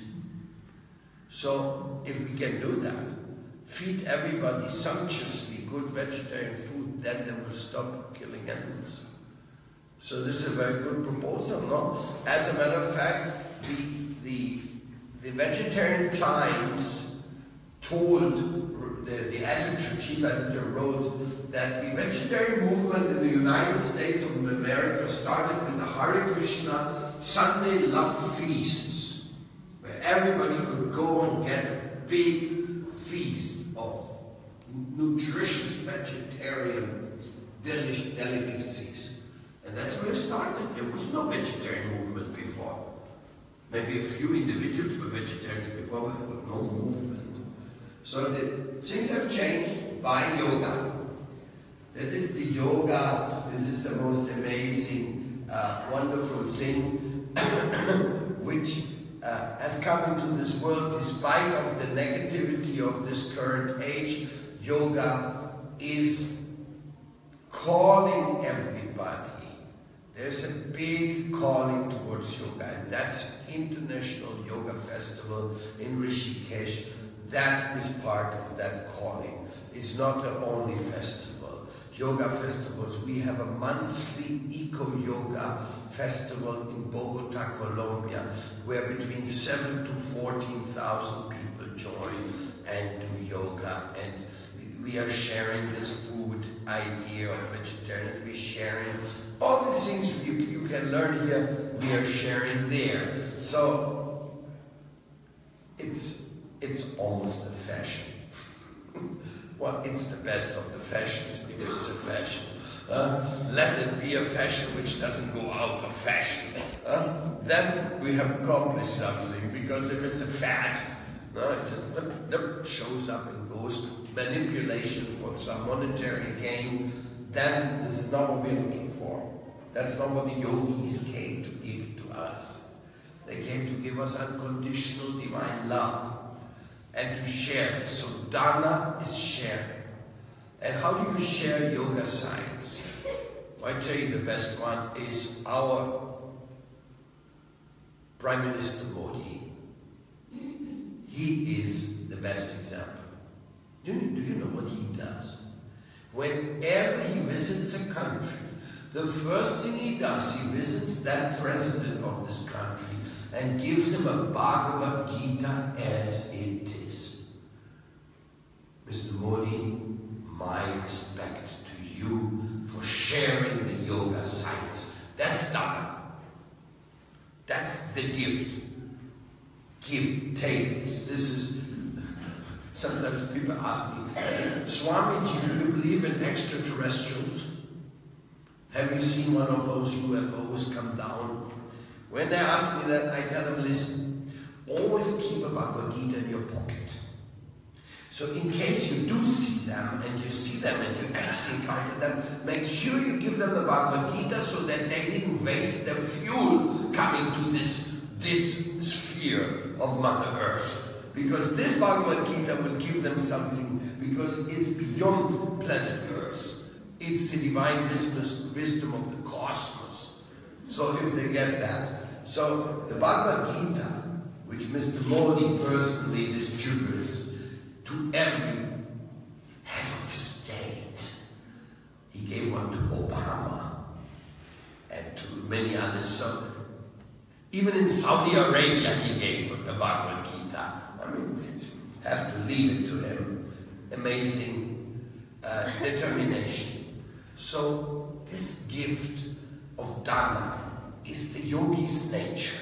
S1: So if we can do that, feed everybody sumptuously good vegetarian food, then they will stop killing animals. So this is a very good proposal, no? As a matter of fact, the Vegetarian Times told, the editor, chief editor wrote that the vegetarian movement in the United States of America started with the Hare Krishna Sunday love feasts, where everybody could go and get a big feast of nutritious vegetarian delicacies. And that's where it started. There was no vegetarian movement before. Maybe a few individuals were vegetarians before, but no movement. So the things have changed by yoga. That is the yoga. This is the most amazing, wonderful thing which has come into this world despite of the negativity of this current age. Yoga is calling everybody. There's a big calling towards yoga, and that's International Yoga Festival in Rishikesh. That is part of that calling. It's not the only festival. Yoga festivals, we have a monthly eco-yoga festival in Bogota, Colombia, where between 7,000 to 14,000 people join and do yoga. And we are sharing this food idea of vegetarians. We're sharing all these things you can learn here, we are sharing there. So it's almost a fashion. Well, it's the best of the fashions if it's a fashion. Let it be a fashion which doesn't go out of fashion. Then we have accomplished something, because if it's a fad, it just shows up and goes, manipulation for some monetary gain, then this is not what we're looking for. That's not what the yogis came to give to us. They came to give us unconditional divine love and to share it. So dana is sharing. And how do you share yoga science? Well, I tell you, the best one is our Prime Minister Modi. He is the best example. Do you know what he does? Whenever he visits a country, the first thing he does, he visits that president of this country and gives him a Bhagavad Gita as it is. Mr. Modi, my respect to you for sharing the yoga science. That's dana. That's the gift. Give, take this. This is, sometimes people ask me, Swamiji, do you believe in extraterrestrials? Have you seen one of those UFOs come down? When they ask me that, I tell them, listen, always keep a Bhagavad Gita in your pocket. So in case you do see them, and you see them and you actually encounter them, make sure you give them the Bhagavad Gita so that they didn't waste their fuel coming to this sphere of Mother Earth. Because this Bhagavad Gita will give them something, because it's beyond planet Earth. It's the divine wisdom of the cosmos. So if they get that. So the Bhagavad Gita, which Mr. Modi personally distributes to every head of state. He gave one to Obama and to many others. So even in Saudi Arabia he gave a Bhagavad Gita. I mean, have to leave it to him. Amazing determination. So this gift of dana is the yogi's nature.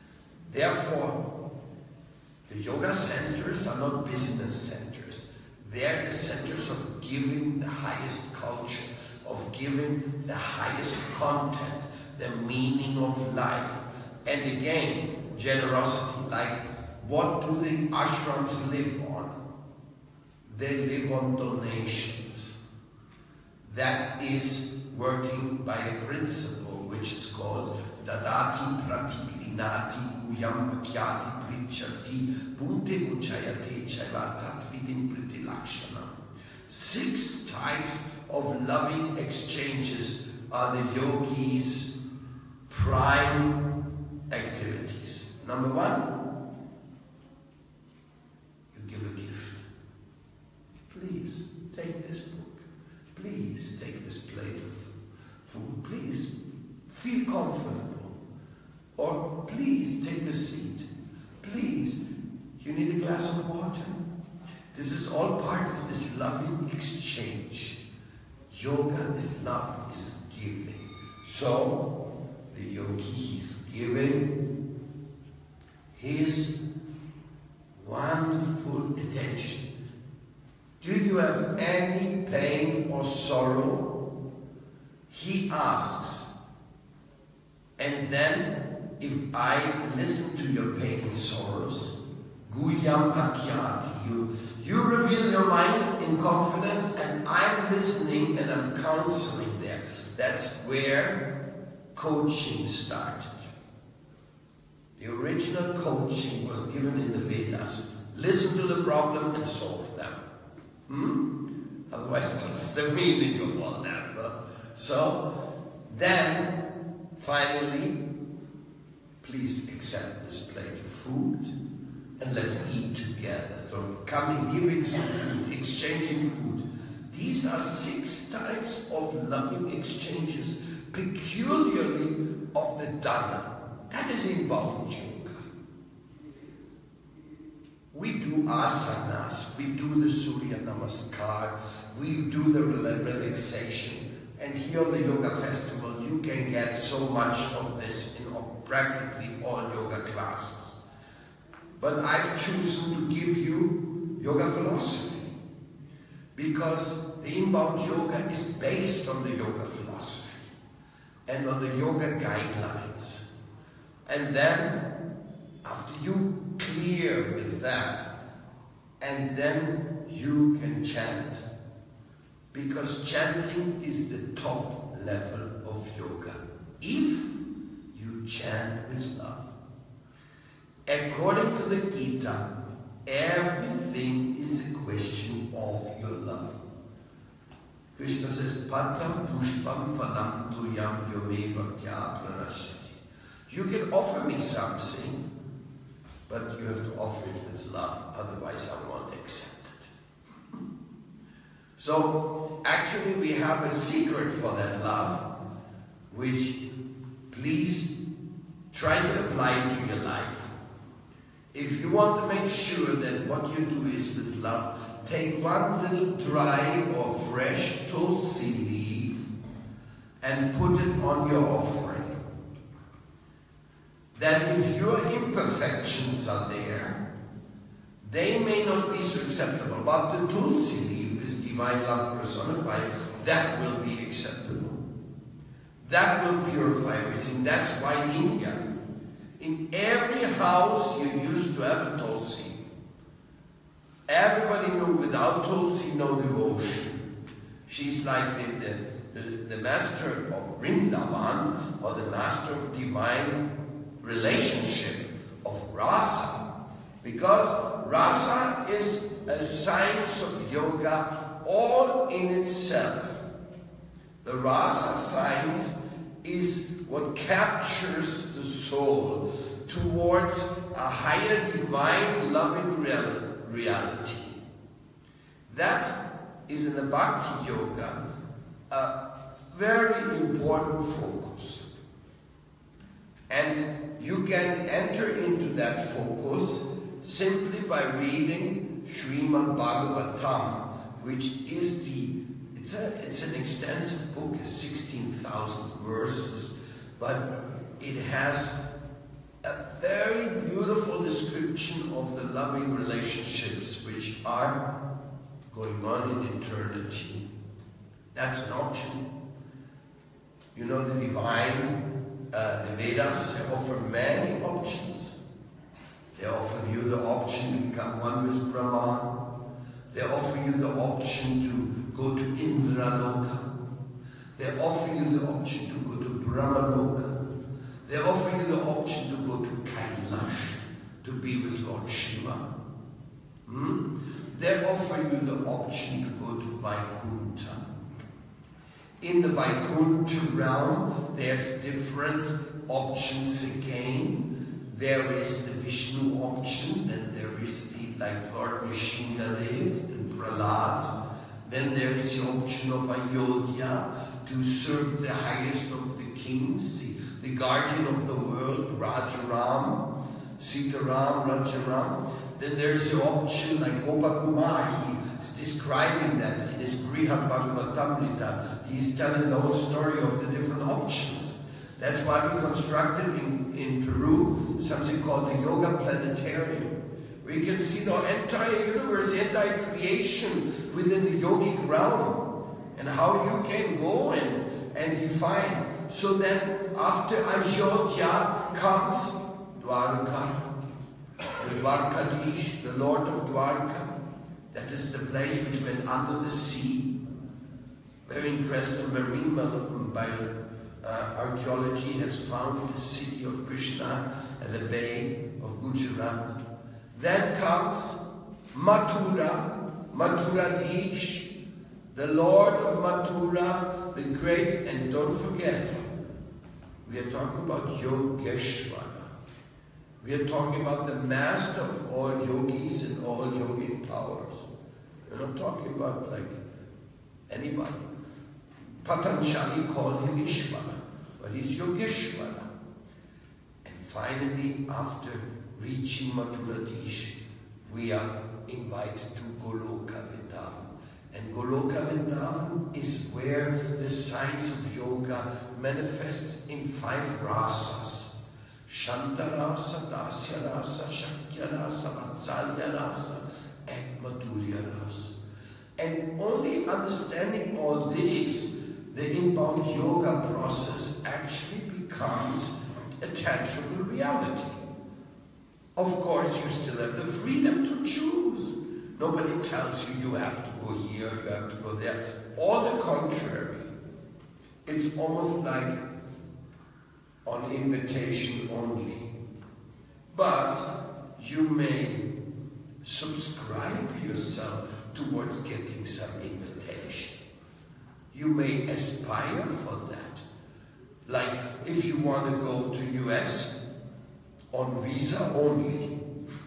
S1: Therefore, the yoga centers are not business centers. They're the centers of giving the highest culture, of giving the highest content, the meaning of life. And again, generosity, like what do the ashrams live on? They live on donations. That is working by a principle which is called Dadati Pratiklinati Guyam Akyati Prichati Bunte Uchayate Chaivatatvidim Pritilakshanam. 6 types of loving exchanges are the yogi's prime activities. Number 1, you give a gift. Please take this book. Please take this plate of food. Please feel comfortable. Or please take a seat. Please, you need a glass of water. This is all part of this loving exchange. Yoga is love, is giving. So, the yogi is giving his wonderful attention. Do you have any pain or sorrow? He asks. And then, if I listen to your pain and sorrows, Guyam Akyati, you reveal your mind in confidence, and I'm listening and I'm counseling there. That's where coaching started. The original coaching was given in the Vedas. Listen to the problem and solve them. Otherwise, what's the meaning of all that? So, then, finally, please accept this plate of food and let's eat together. So, coming, giving some food, exchanging food. These are 6 types of loving exchanges, peculiarly of the Dana. That is inbound yoga. We do asanas, we do the Surya Namaskar, we do the relaxation. And here on the Yoga Festival, you can get so much of this in practically all yoga classes. But I've chosen to give you yoga philosophy, because the inbound yoga is based on the yoga philosophy and on the yoga guidelines. And then, after you clear with that, and then you can chant, because chanting is the top level of yoga, if you chant with love. According to the Gita, everything is a question of your love. Krishna says, Patam pushpam phalam tuyam yome bhaktya pranashyati. You can offer me something, but you have to offer it with love, otherwise I won't accept it. So, actually we have a secret for that love, which please try to apply to your life. If you want to make sure that what you do is with love, take 1 little dry or fresh tulsi leaf and put it on your offering. Then if your imperfections are there, they may not be so acceptable, but the tulsi leaf is divine love personified, that will be acceptable. That will purify everything. That's why in India, in every house you used to have a tulsi. Everybody knew without tulsi, no devotion. She's like the master of Vrindavan, or the master of divine relationship, of rasa. Because rasa is a science of yoga all in itself. The rasa science is what captures the soul towards a higher divine loving reality. That is in the Bhakti Yoga a very important focus. And you can enter into that focus simply by reading Srimad Bhagavatam, which is it's an extensive book, it's 16,000 verses, but it has a very beautiful description of the loving relationships which are going on in eternity. That's an option. You know, the divine, the Vedas, they offer many options. They offer you the option to become one with Brahman. They offer you the option to go to Indraloka. They offer you the option to go to Brahmaloka. They offer you the option to go to Kailash, to be with Lord Shiva. They offer you the option to go to Vaikuntha. In the Vaikuntha realm, there's different options again. There is the Vishnu option, and there is the, like Lord Nrsimhadev and Prahlad. Then there is the option of Ayodhya, to serve the highest of the kings, the guardian of the world, Rajaram, Sitaram, Rajaram. Then there's the option, like Gopakumar, he's describing that in his Brihad Bhagavatamrita. He's telling the whole story of the different options. That's why we constructed in Peru something called the Yoga Planetarium, where you can see the entire universe, the entire creation within the yogic realm, and how you can go and define. So then, after Ayodhya comes Dwarka, the Dwarkadish, the Lord of Dwarka. That is the place which went under the sea. Very interesting, marine archaeology has found the city of Krishna and the Bay of Gujarat. Then comes Mathura, Mathuradish, the Lord of Mathura, the great, and don't forget, we are talking about Yogeshwara. We are talking about the master of all yogis and all yogic powers. We're not talking about like anybody. Patanjali called him Ishvara, but he's Yogeshwara. And finally, after reaching Mathuradish, we are invited to Goloka Vrindavan. And Goloka Vrindavan is where the science of yoga manifests in 5 rasas. Shanta rasa, Dasya rasa, Shakya rasa, Vatsalya rasa, and Madhurya rasa. And only understanding all this, the inbound yoga process actually becomes a tangible reality. Of course, you still have the freedom to choose. Nobody tells you you have to go here, you have to go there. On the contrary, it's almost like on invitation only. But you may subscribe yourself towards getting some invitation. You may aspire for that. Like if you want to go to US on visa only.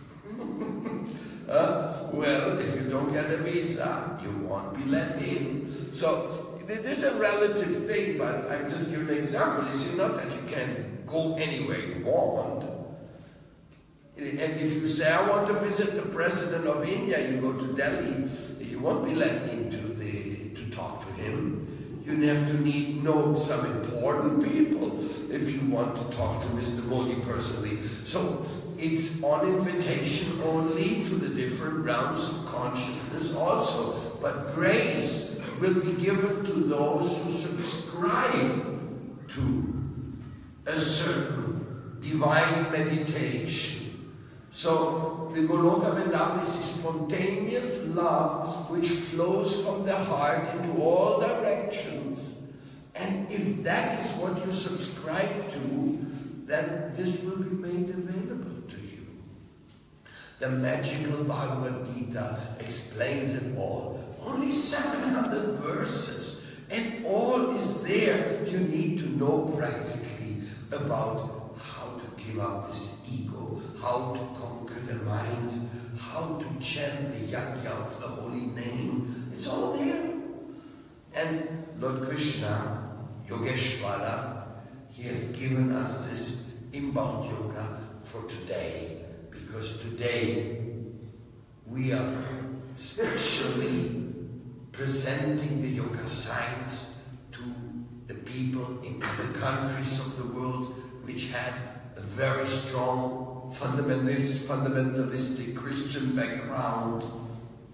S1: Well, if you don't get a visa, you won't be let in. So it is a relative thing, but I'm just giving an example. It's not that you can go anywhere you want. And if you say, I want to visit the President of India, you go to Delhi, you won't be let in to talk to him. You have to know some important people if you want to talk to Mr. Modi personally. So it's on invitation only to the different realms of consciousness also. But grace will be given to those who subscribe to a certain divine meditation. So the Goloka Vrindavan is a spontaneous love which flows from the heart into all directions. And if that is what you subscribe to, then this will be made available to you. The magical Bhagavad Gita explains it all. Only 700 verses, and all is there. You need to know practically about how to give up this ego, how to conquer the mind, how to chant the yajna of the holy name. It's all there. And Lord Krishna, Yogeshwara, he has given us this inbound yoga for today, because today we are specially presenting the yoga science to the people in the countries of the world which had a very strong fundamentalist Christian background.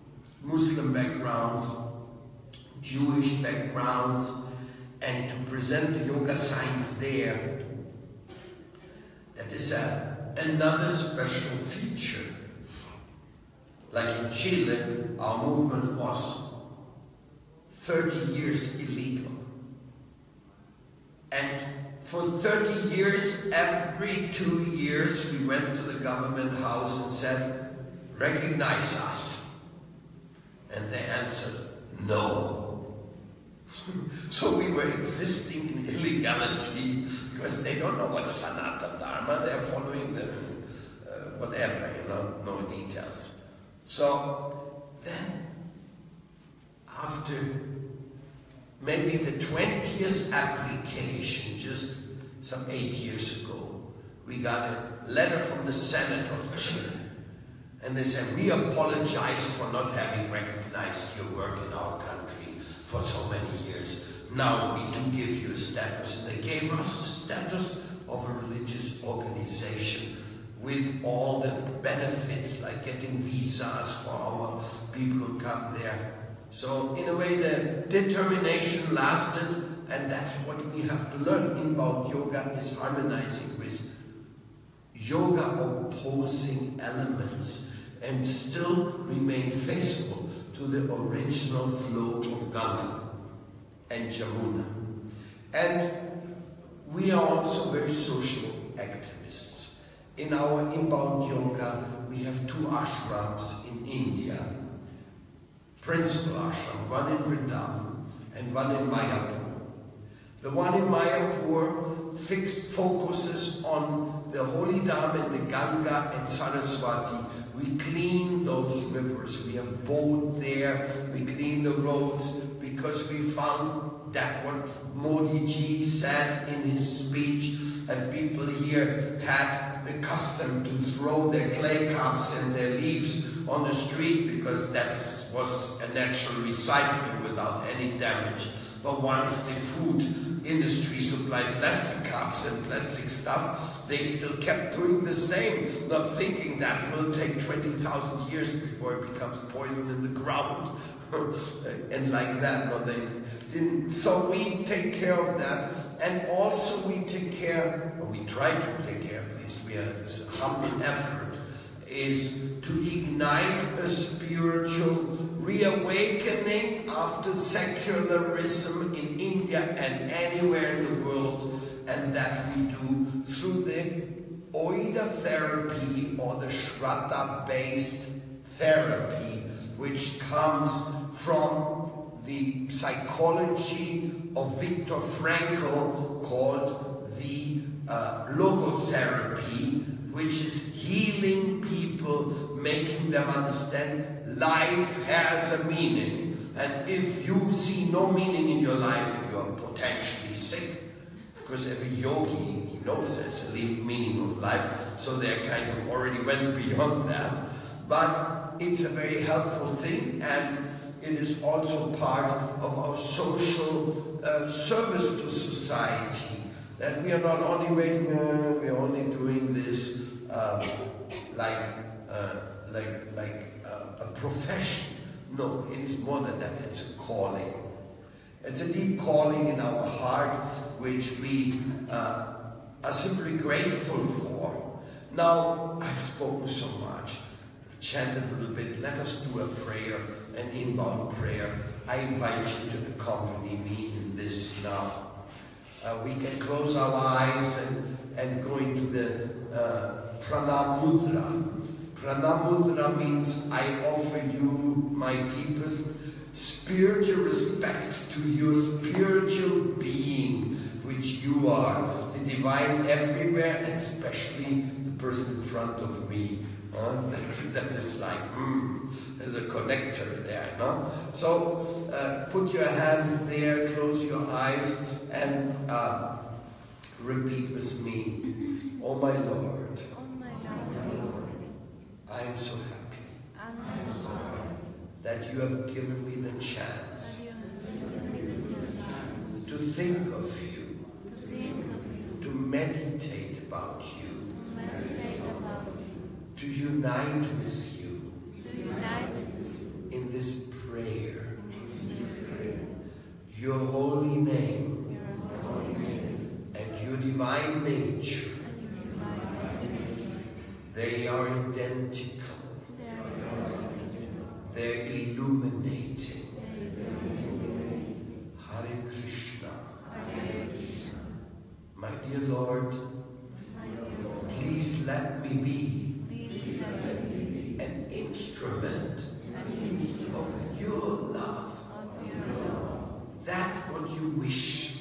S1: Muslim backgrounds, Jewish backgrounds, and to present the yoga science there. That is another special feature. Like in Chile, our movement was 30 years illegal. And for 30 years, every 2 years, we went to the government house and said, recognize us. And they answered, no. So we were existing in illegality because they don't know what Sanatana Dharma, they're following the whatever, no details. So then, after maybe the 20th application, just some 8 years ago, we got a letter from the Senate of Chile. And they said, we apologize for not having recognized your work in our country for so many years. Now we do give you a status. And they gave us a status of a religious organization with all the benefits, like getting visas for our people who come there. So in a way, the determination lasted, and that's what we have to learn. Inbound yoga is harmonizing with yoga opposing elements and still remain faithful to the original flow of Ganga and Jamuna. And we are also very social activists. In our inbound yoga, we have 2 ashrams in India. Principal ashram, one in Vrindavan and one in Mayapur. The one in Mayapur focuses on the Holy Dham and the Ganga and Saraswati. We clean those rivers. We have boat there. We clean the roads because we found that what Modi ji said in his speech, and people here had the custom to throw their clay cups and their leaves on the street because that was a natural recycling without any damage. But once the food industry supplied plastic cups and plastic stuff, they still kept doing the same, not thinking that will take 20,000 years before it becomes poison in the ground. And like that, no, they didn't. So we take care of that. And also we take care, or we try to take care, at least it's a humble effort, is to ignite a spiritual reawakening after secularism in India and anywhere in the world, and that we do through the Oida therapy or the Shraddha-based therapy, which comes from the psychology of Viktor Frankl called the logotherapy, which is healing people, making them understand life has a meaning. And if you see no meaning in your life, you are potentially sick. Because every yogi, he knows there's a meaning of life, so they kind of already went beyond that. But it's a very helpful thing, and it is also part of our social service to society. That we are not only waiting, we are only doing this like a profession. No, it is more than that. It's a calling. It's a deep calling in our heart, which we are simply grateful for. Now, I've spoken so much, chanted a little bit. Let us do a prayer, an inbound prayer. I invite you to accompany me in this now. We can close our eyes and go into the Pranam Mudra. Pranam Mudra means I offer you my deepest spiritual respect to your spiritual being, which you are, the divine everywhere, and especially the person in front of me. That is like, there's a connector there, no? So put your hands there, close your eyes, and repeat with me. Oh my Lord, I am so happy that you have given me the chance to think of you, to meditate about you, to unite with you in this nature. They are identical. They're illuminating. Hare Krishna. My dear Lord, please let me be an instrument of your love. That what you wish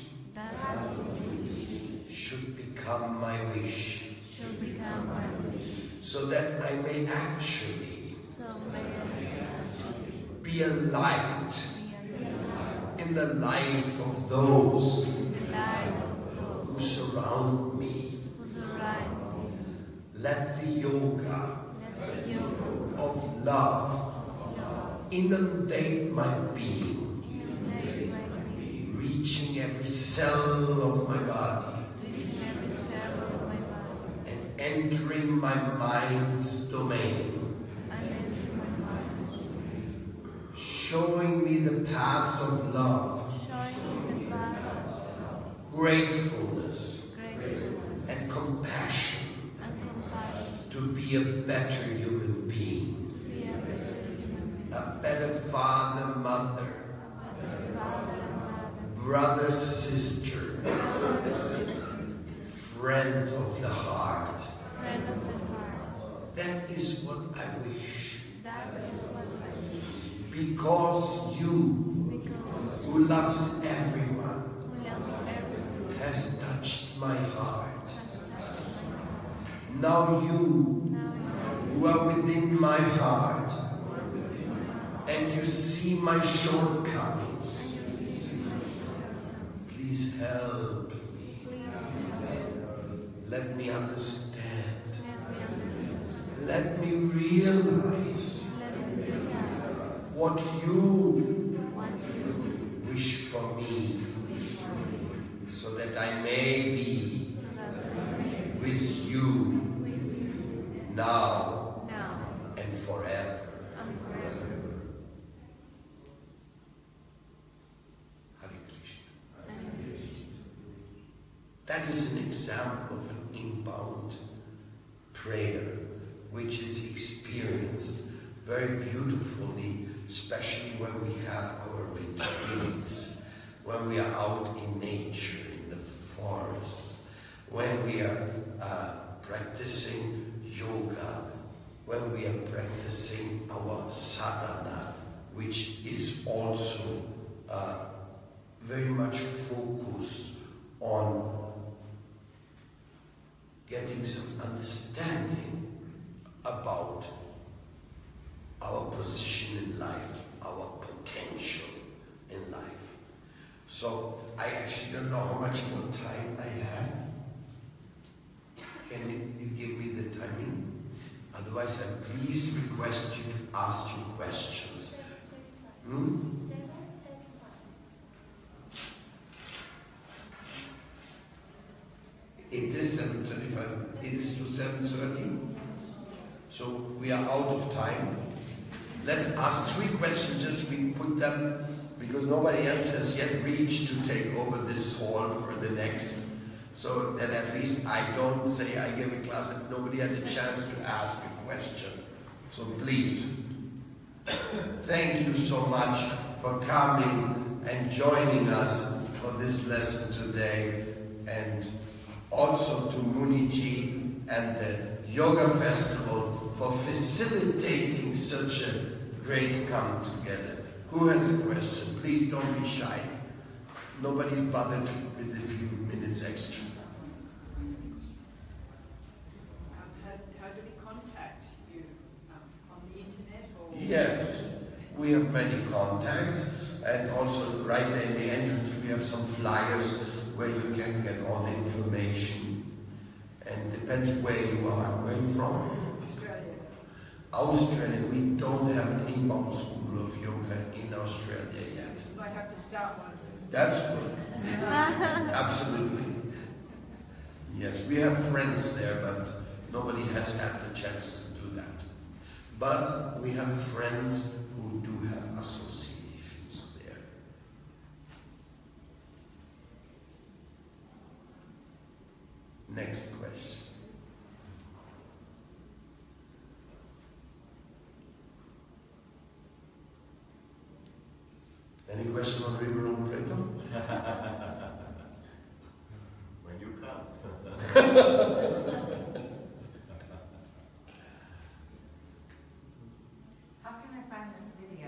S1: should become my wish. So that I may actually be a light in the life of those who surround me. Let the yoga of love inundate my being, reaching every cell of my body, and entering my mind's domain, showing me the paths of love, gratefulness, and compassion, to be a better human being, a better father, mother, brother, sister, friend of the heart. That is what I wish. Because you, who loves everyone, has touched my heart. Now you, who are within my heart, and you see my shortcomings, please help me. Let me understand. Let me realize what you wish for me, so that I may be with you now and forever. Hare Krishna. That is an example of an inbound prayer, which is experienced very beautifully, especially when we have our retreats, when we are out in nature, in the forest, when we are practicing yoga, when we are practicing our sadhana, which is also very much focused on getting some understanding about our position in life, our potential in life. So I actually don't know how much more time I have. Can you give me the timing? Otherwise, I please request you to ask you questions. It is 7:35. It is to 7:30. So we are out of time. Let's ask 3 questions, just we put them, because nobody else has yet reached to take over this hall for the next. So that at least I don't say I give a class and nobody had a chance to ask a question. So please, thank you so much for coming and joining us for this lesson today, and also to Muniji and the Yoga Festival for facilitating such a great come together. Who has a question? Please don't be shy. Nobody's bothered with a few minutes extra.
S2: How do we contact you? On the internet? Or?
S1: Yes, we have many contacts, and also right there in the entrance we have some flyers where you can get all the information. And depends where you are. Where are you from?
S2: Australia.
S1: Australia. We don't have an inbound school of yoga in Australia yet.
S2: You might have to start one.
S1: That's good. Absolutely. Yes, we have friends there, but nobody has had the chance to do that. But we have friends who do have associations there. Next question. Any question on Ribeirão Preto?
S3: When you come.
S4: How can I find this video?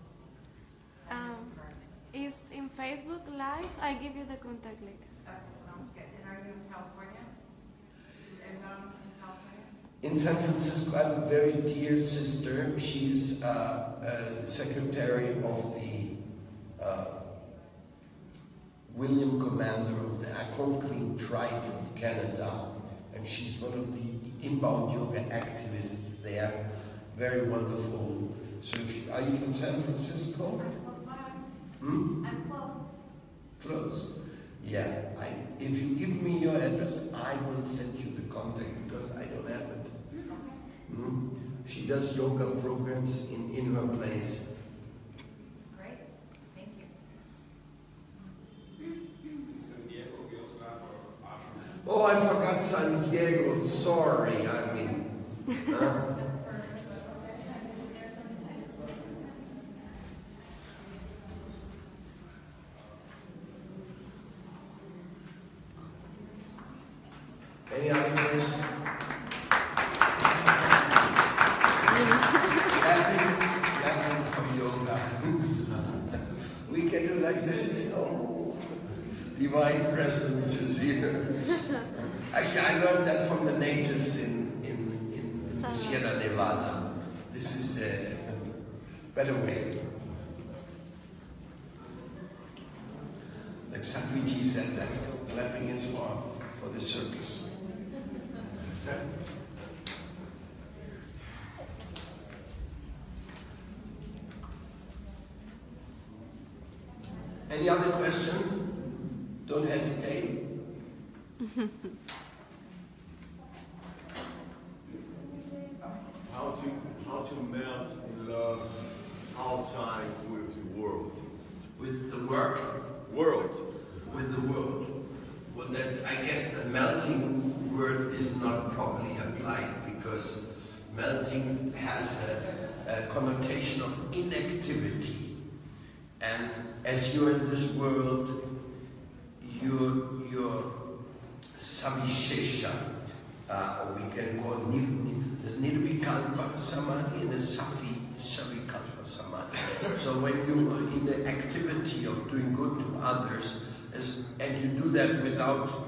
S5: It's in Facebook Live. I give you the contact later.
S4: Okay, sounds good. And are you in California? In California?
S1: In San Francisco, I have a very dear sister. She's secretary of the William Commander of the Algonquin tribe of Canada, and she's one of the inbound yoga activists there. Very wonderful. So, are you from San Francisco? Hmm?
S4: I'm close.
S1: Close. Yeah. If you give me your address, I will send you the contact because I don't have it.
S4: Okay.
S1: Hmm? She does yoga programs in her place.
S4: Great. Thank you.
S6: San Diego, we also have our ashram.
S1: Oh, I forgot San Diego. Sorry. I mean. Any other questions? Clapping for yoga. We can do like this. Oh, divine presence is here. Actually, I learned that from the natives in Sierra Nevada. This is a better way. Like Sakviji said that clapping is for the circus. Any other questions? Don't hesitate.
S3: How to melt in love outside with the world?
S1: With the work?
S3: World.
S1: With the world. Well, that, I guess the melting word is not properly applied because melting has a connotation of inactivity. And as you're in this world, your savishesha, or we can call there's nirvikalpa samadhi and a savikalpa samadhi. So when you are in the activity of doing good to others, and you do that without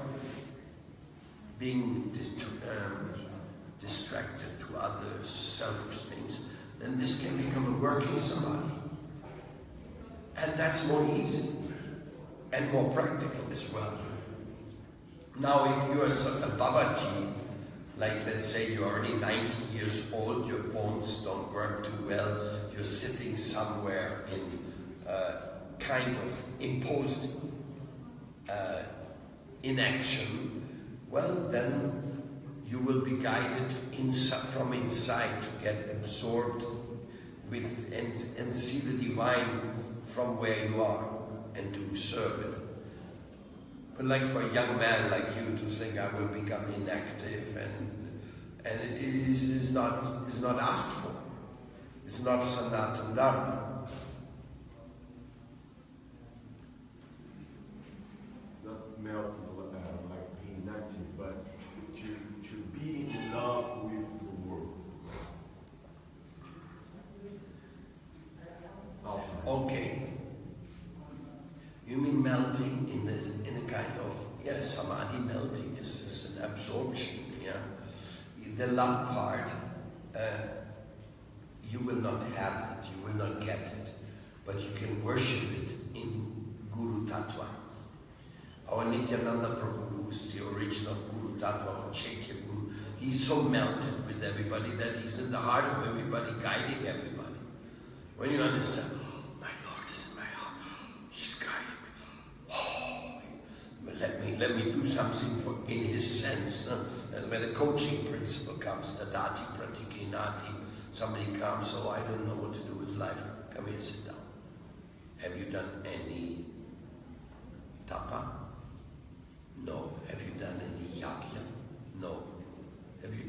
S1: being distracted to other selfish things, then this can become a working samadhi. And that's more easy and more practical as well. Now, if you're a Babaji, like let's say you're already 90 years old, your bones don't work too well, you're sitting somewhere in kind of imposed inaction, well, then you will be guided from inside to get absorbed with and see the divine from where you are and to serve it. But like for a young man like you to think I will become inactive and it is not asked for. It's not Sanatana Dharma.
S3: Not melt like being inactive, but to be in love with the world. Outside.
S1: Okay. You mean melting in a kind of, samadhi melting is an absorption, yeah. The love part, you will not have it, you will not get it, but you can worship it in Guru Tattva. Our Nityananda Prabhu, who is the origin of Guru Tattva, or Chaitya Guru, he's so melted with everybody that he's in the heart of everybody, guiding everybody. When you understand, let me do something in his sense. Where the coaching principle comes, Tadati Pratikinati, somebody comes, I don't know what to do with life. Come here, sit down. Have you done any tapa? No. Have you done any yagya?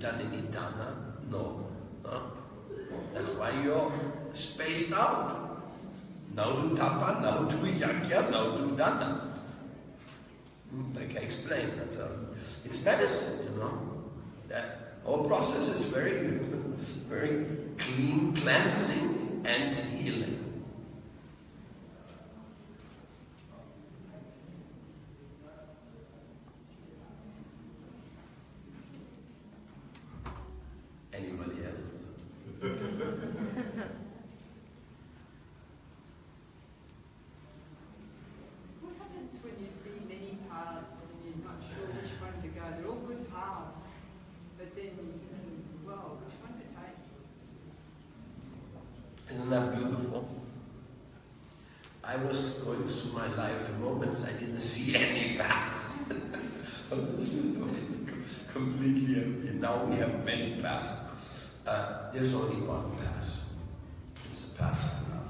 S1: done any dana? No. Huh? That's why you're spaced out. Now do tapa, now do yajna, now do dana. Like I explained, that's it's medicine, you know. That whole process is very, very clean, cleansing, and healing. Anybody else?
S2: What happens when you see many paths and you're not sure which one to go? They're all good paths, but then you're thinking, well, which one to take?
S1: Isn't that beautiful? I was going through my life in moments I didn't see any paths. It was completely empty. Now we have many paths. There's only one path. It's the path of love.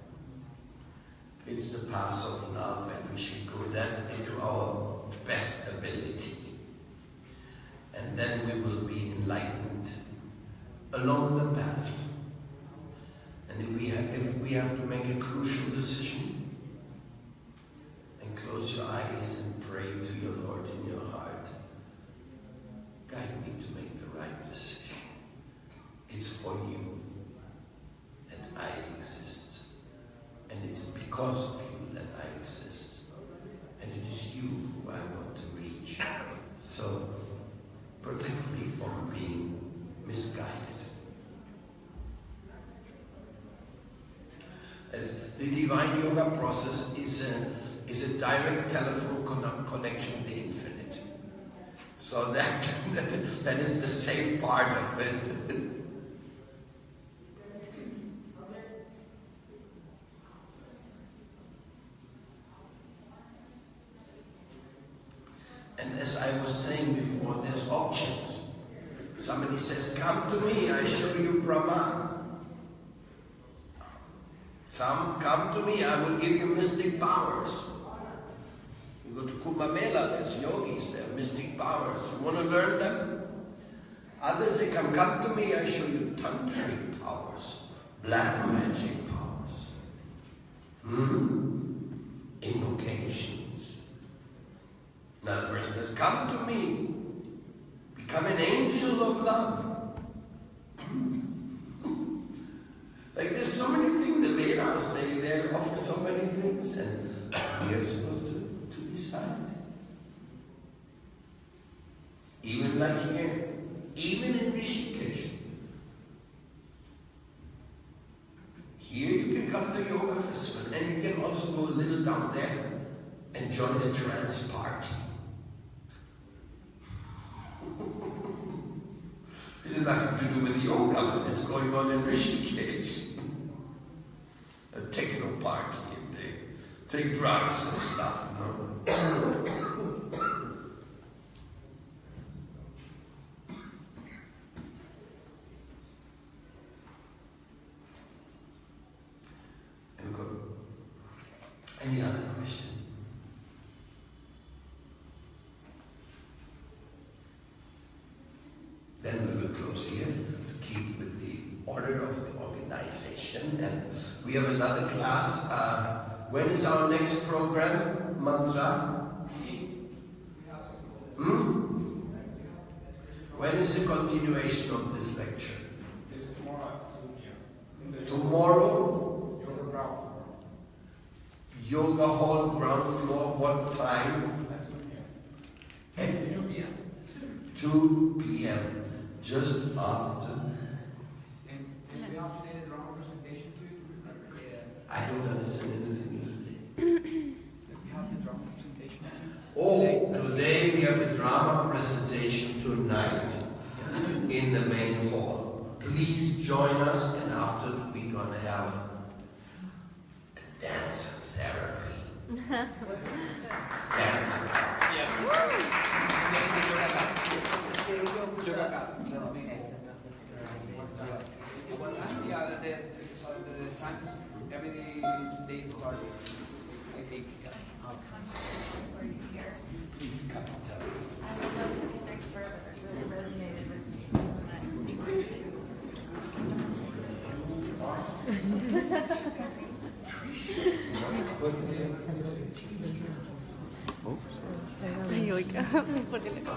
S1: It's the path of love, and we should go that into our best ability. And then we will be enlightened along the path. And if we have to make a crucial decision, and close your eyes and pray to your Lord in your heart, guide me to make the right decision. It's for you that I exist. And it's because of you that I exist. And it is you who I want to reach. So protect me from being misguided. The Divine Yoga process is a direct telephone connection with the infinite. So that is the safe part of it. And as I was saying before, there's options. Somebody says, come to me, I show you Brahman. Some come to me, I will give you mystic powers. You go to Kumbh Mela, there's yogis, they have mystic powers. You want to learn them? Others say, come to me, I show you tantric powers, black magic powers, invocations. Another person says, come to me, become an angel of love. Like there's so many things, the Vedas, they offer so many things, and we are supposed to decide. Even like here, even in Rishikesh. Here you can come to Yoga Festival, and you can also go a little down there and join the trance party. It has nothing to do with yoga, but it's going on in Rishikesh. A techno party, and they take drugs and stuff, you know. And good. Any other question? Then we will close here to keep with the order of the organization. And we have another class. When is our next program, Mantra? When is the continuation of this lecture?
S6: It's tomorrow at 2 p.m.
S1: Tomorrow?
S6: Yoga ground floor.
S1: Yoga hall, ground floor, what time?
S6: At 2 p.m. 2 p.m.
S1: 2 p.m. Just after.
S7: And we also did a drama presentation too.
S1: I don't understand anything you say.
S7: We have the drama presentation too.
S1: Oh, today we have a drama presentation tonight in the main hall. Please join us, and after we're going to have a dance therapy. Dance.
S7: Yes. Yoga cat. No, I mean, that's good. What time? Yeah, the time is every day started at 8.
S1: Please come.
S5: I would love to connect further. It really resonated with me. Ay, oiga, porque le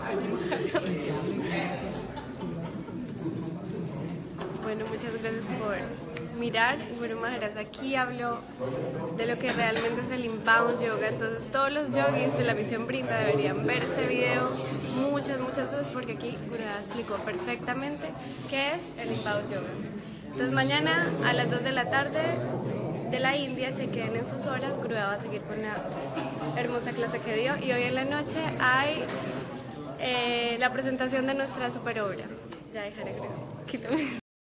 S5: Bueno, muchas gracias por mirar. Guru Maharaj aquí habló de lo que realmente es el inbound yoga. Entonces todos los yogis de la Misión Brinda deberían ver este video muchas veces, porque aquí Gurudeva explicó perfectamente qué es el inbound yoga. Entonces mañana a las 2 de la tarde de la India, chequen en sus horas. Gurudeva va a seguir con la hermosa clase que dio, y hoy en la noche hay la presentación de nuestra super obra. Ya dejaré, creo. Quítame.